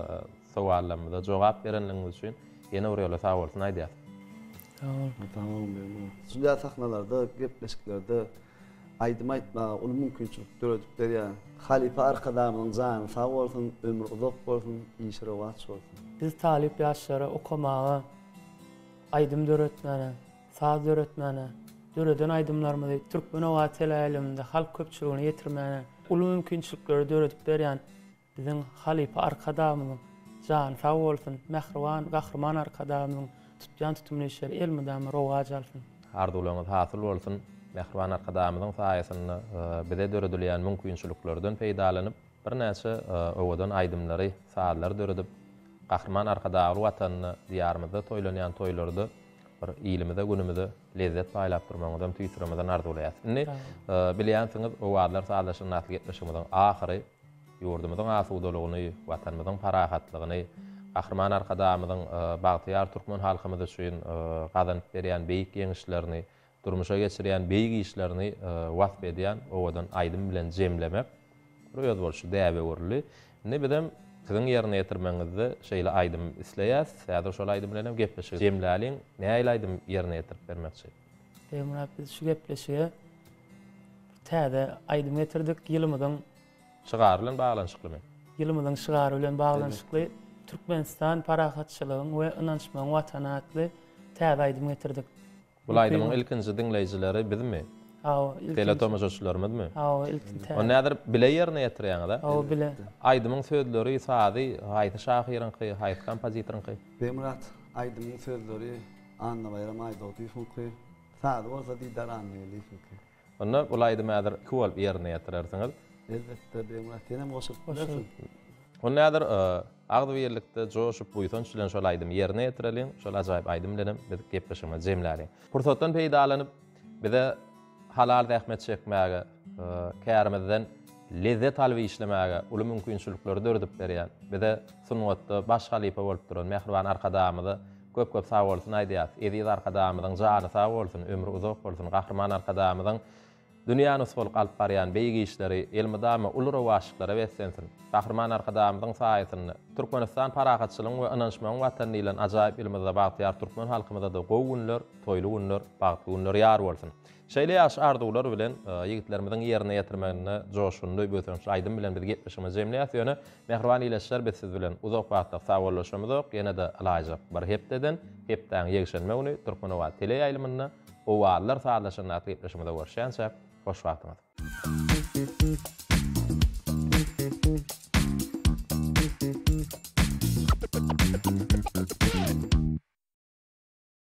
sowallaryma jogap bereniňiz üçin ýene bir ýola sag bolsun aýdýas. Tamam, tamam beýle. Şunday sahnalarda, gepleşiklerde aýdym aýtmaga ulu mümkinçilik döredip berýär. Halifa arkadamyň jany sag bolsun, ömür uzak bolsun, iş rewat bolsun. Biz talip ýaşlara okumaga, aýdym döretmäne, saz döretmäne, döreden aýdymlarymyzy türkmen owat teleýaliminde halk köpçüligine ýetirmäne ulu mümkinçilikleri döredip berýän biziň Halifa arkadamyň jany sag bolsun, Mehriban, gahrman arkadamyň tutýan tutumly işleri elmydam rowaj alsyn. Arzuwlaryňyz hasyl bolsun. Mehriban arkadamyň saýasynda bize döredilýän mümkinçiliklerden peýdalanyp bir näçe owadan aýdymlary, saatlar döredip gahrman arkadagy watanyny diýarymyzda toýlanýan toýlarda bir ilimide günümide lezzet paýlap durmagydan tüýsüremeden ardy bolýar. Indi bilýänsiňiz o wadlar saatlaşyny atly getmeşigimiň ahyry ýurdumyzyň asuwdalygyny, watanymyzyň parahatlygyny, gahrman arkadamyzyň bagtyar türkmen halkymyz üçin gazanyp berýän beýik ýeňişlerini, durmuşa geçirýän beýik işlerini wasp edýän owadan aýdym bilen jemlemek bir ýol bolşy däbe görüli. Ne bilem sizin ýerine ýetirmeňizde şeýle aýdym isleýäs, ýa-da şol aýdym bilen gepleşik. Jemläliň näýle aýdym ýerine ýetirip bermekçi? Beýle biz şu gepleşige täze aýdym getirdik ýylymyzyň şygary bilen baglanyşyklymy? Ýylymyzyň şygary bilen baglanyşykly Türkmenistan parahatçylygyň we ynançmagyň watanatly täze aýdym getirdik. Bu aýdymyň ilkinji dinleýijileri bizmi? Hawa, ilkinji. Teletomajyşlarymyzmy? Hawa, ilkin täze. O näder bile ýerine ýetirýäňiz da? Hawa, bile. Aýdymyň sözleri, sady, haýty şahyryňky, haýty kompozitoriňky. Beýmurat aýdymyň sözleri Anna Bayram Aýdowyňky, sady bolsa diýdar anlaýarlyňky. Onda bu aýdym näder köp ýerine ýetirersiňiz? Elbetde beýmurat ýene goşup bilersiň. O näder Agdy birlikde joşup buýsan şulan şol aýdym ýerine ýetirelim, şol ajaýyp aýdym bilen biz gepleşime jemläli. Pursatdan peýdalanyp bize halal zähmet çekmäge, kärimizden lezzet alyp işlemäge uly mümkinçilikleri dördüp berýän. Bize sunwatda baş halipa bolup duran Mehriban arkadamyzy köp-köp sag bolsun aýdýar. Ediz arkadamyzyň jany sag bolsun, ömrü uzak bolsun. Gahrman arkadamyzyň dünýäni sol galyp barýan beýgi işleri, elmidama ulura waşyklara wetsensin. Gahrman arkadamyzyň saýatyny Türkmenistan paragatçylygyň we ynançmagyň watany bilen ajaýyp elmide bagtyar türkmen halkymyza da gowy günler, toýly günler, bagty günler ýar bolsun. Şeýle ýaş arzuwlar bilen ýigitlerimiziň ýerine ýetirmegine joşunly bötürüň aýdym bilen bir gepleşime jemleýär. Mehriban ileşler biz siz bilen uzak wagtda sagollaşamyzok. Ýene de alaýjak bir hepdeden, hepden ýegişenmegini Türkmenowat tele ýaýlymyna o wagtlar saglaşanyna gepleşimde görüşýänçä hoş wagtyňyz.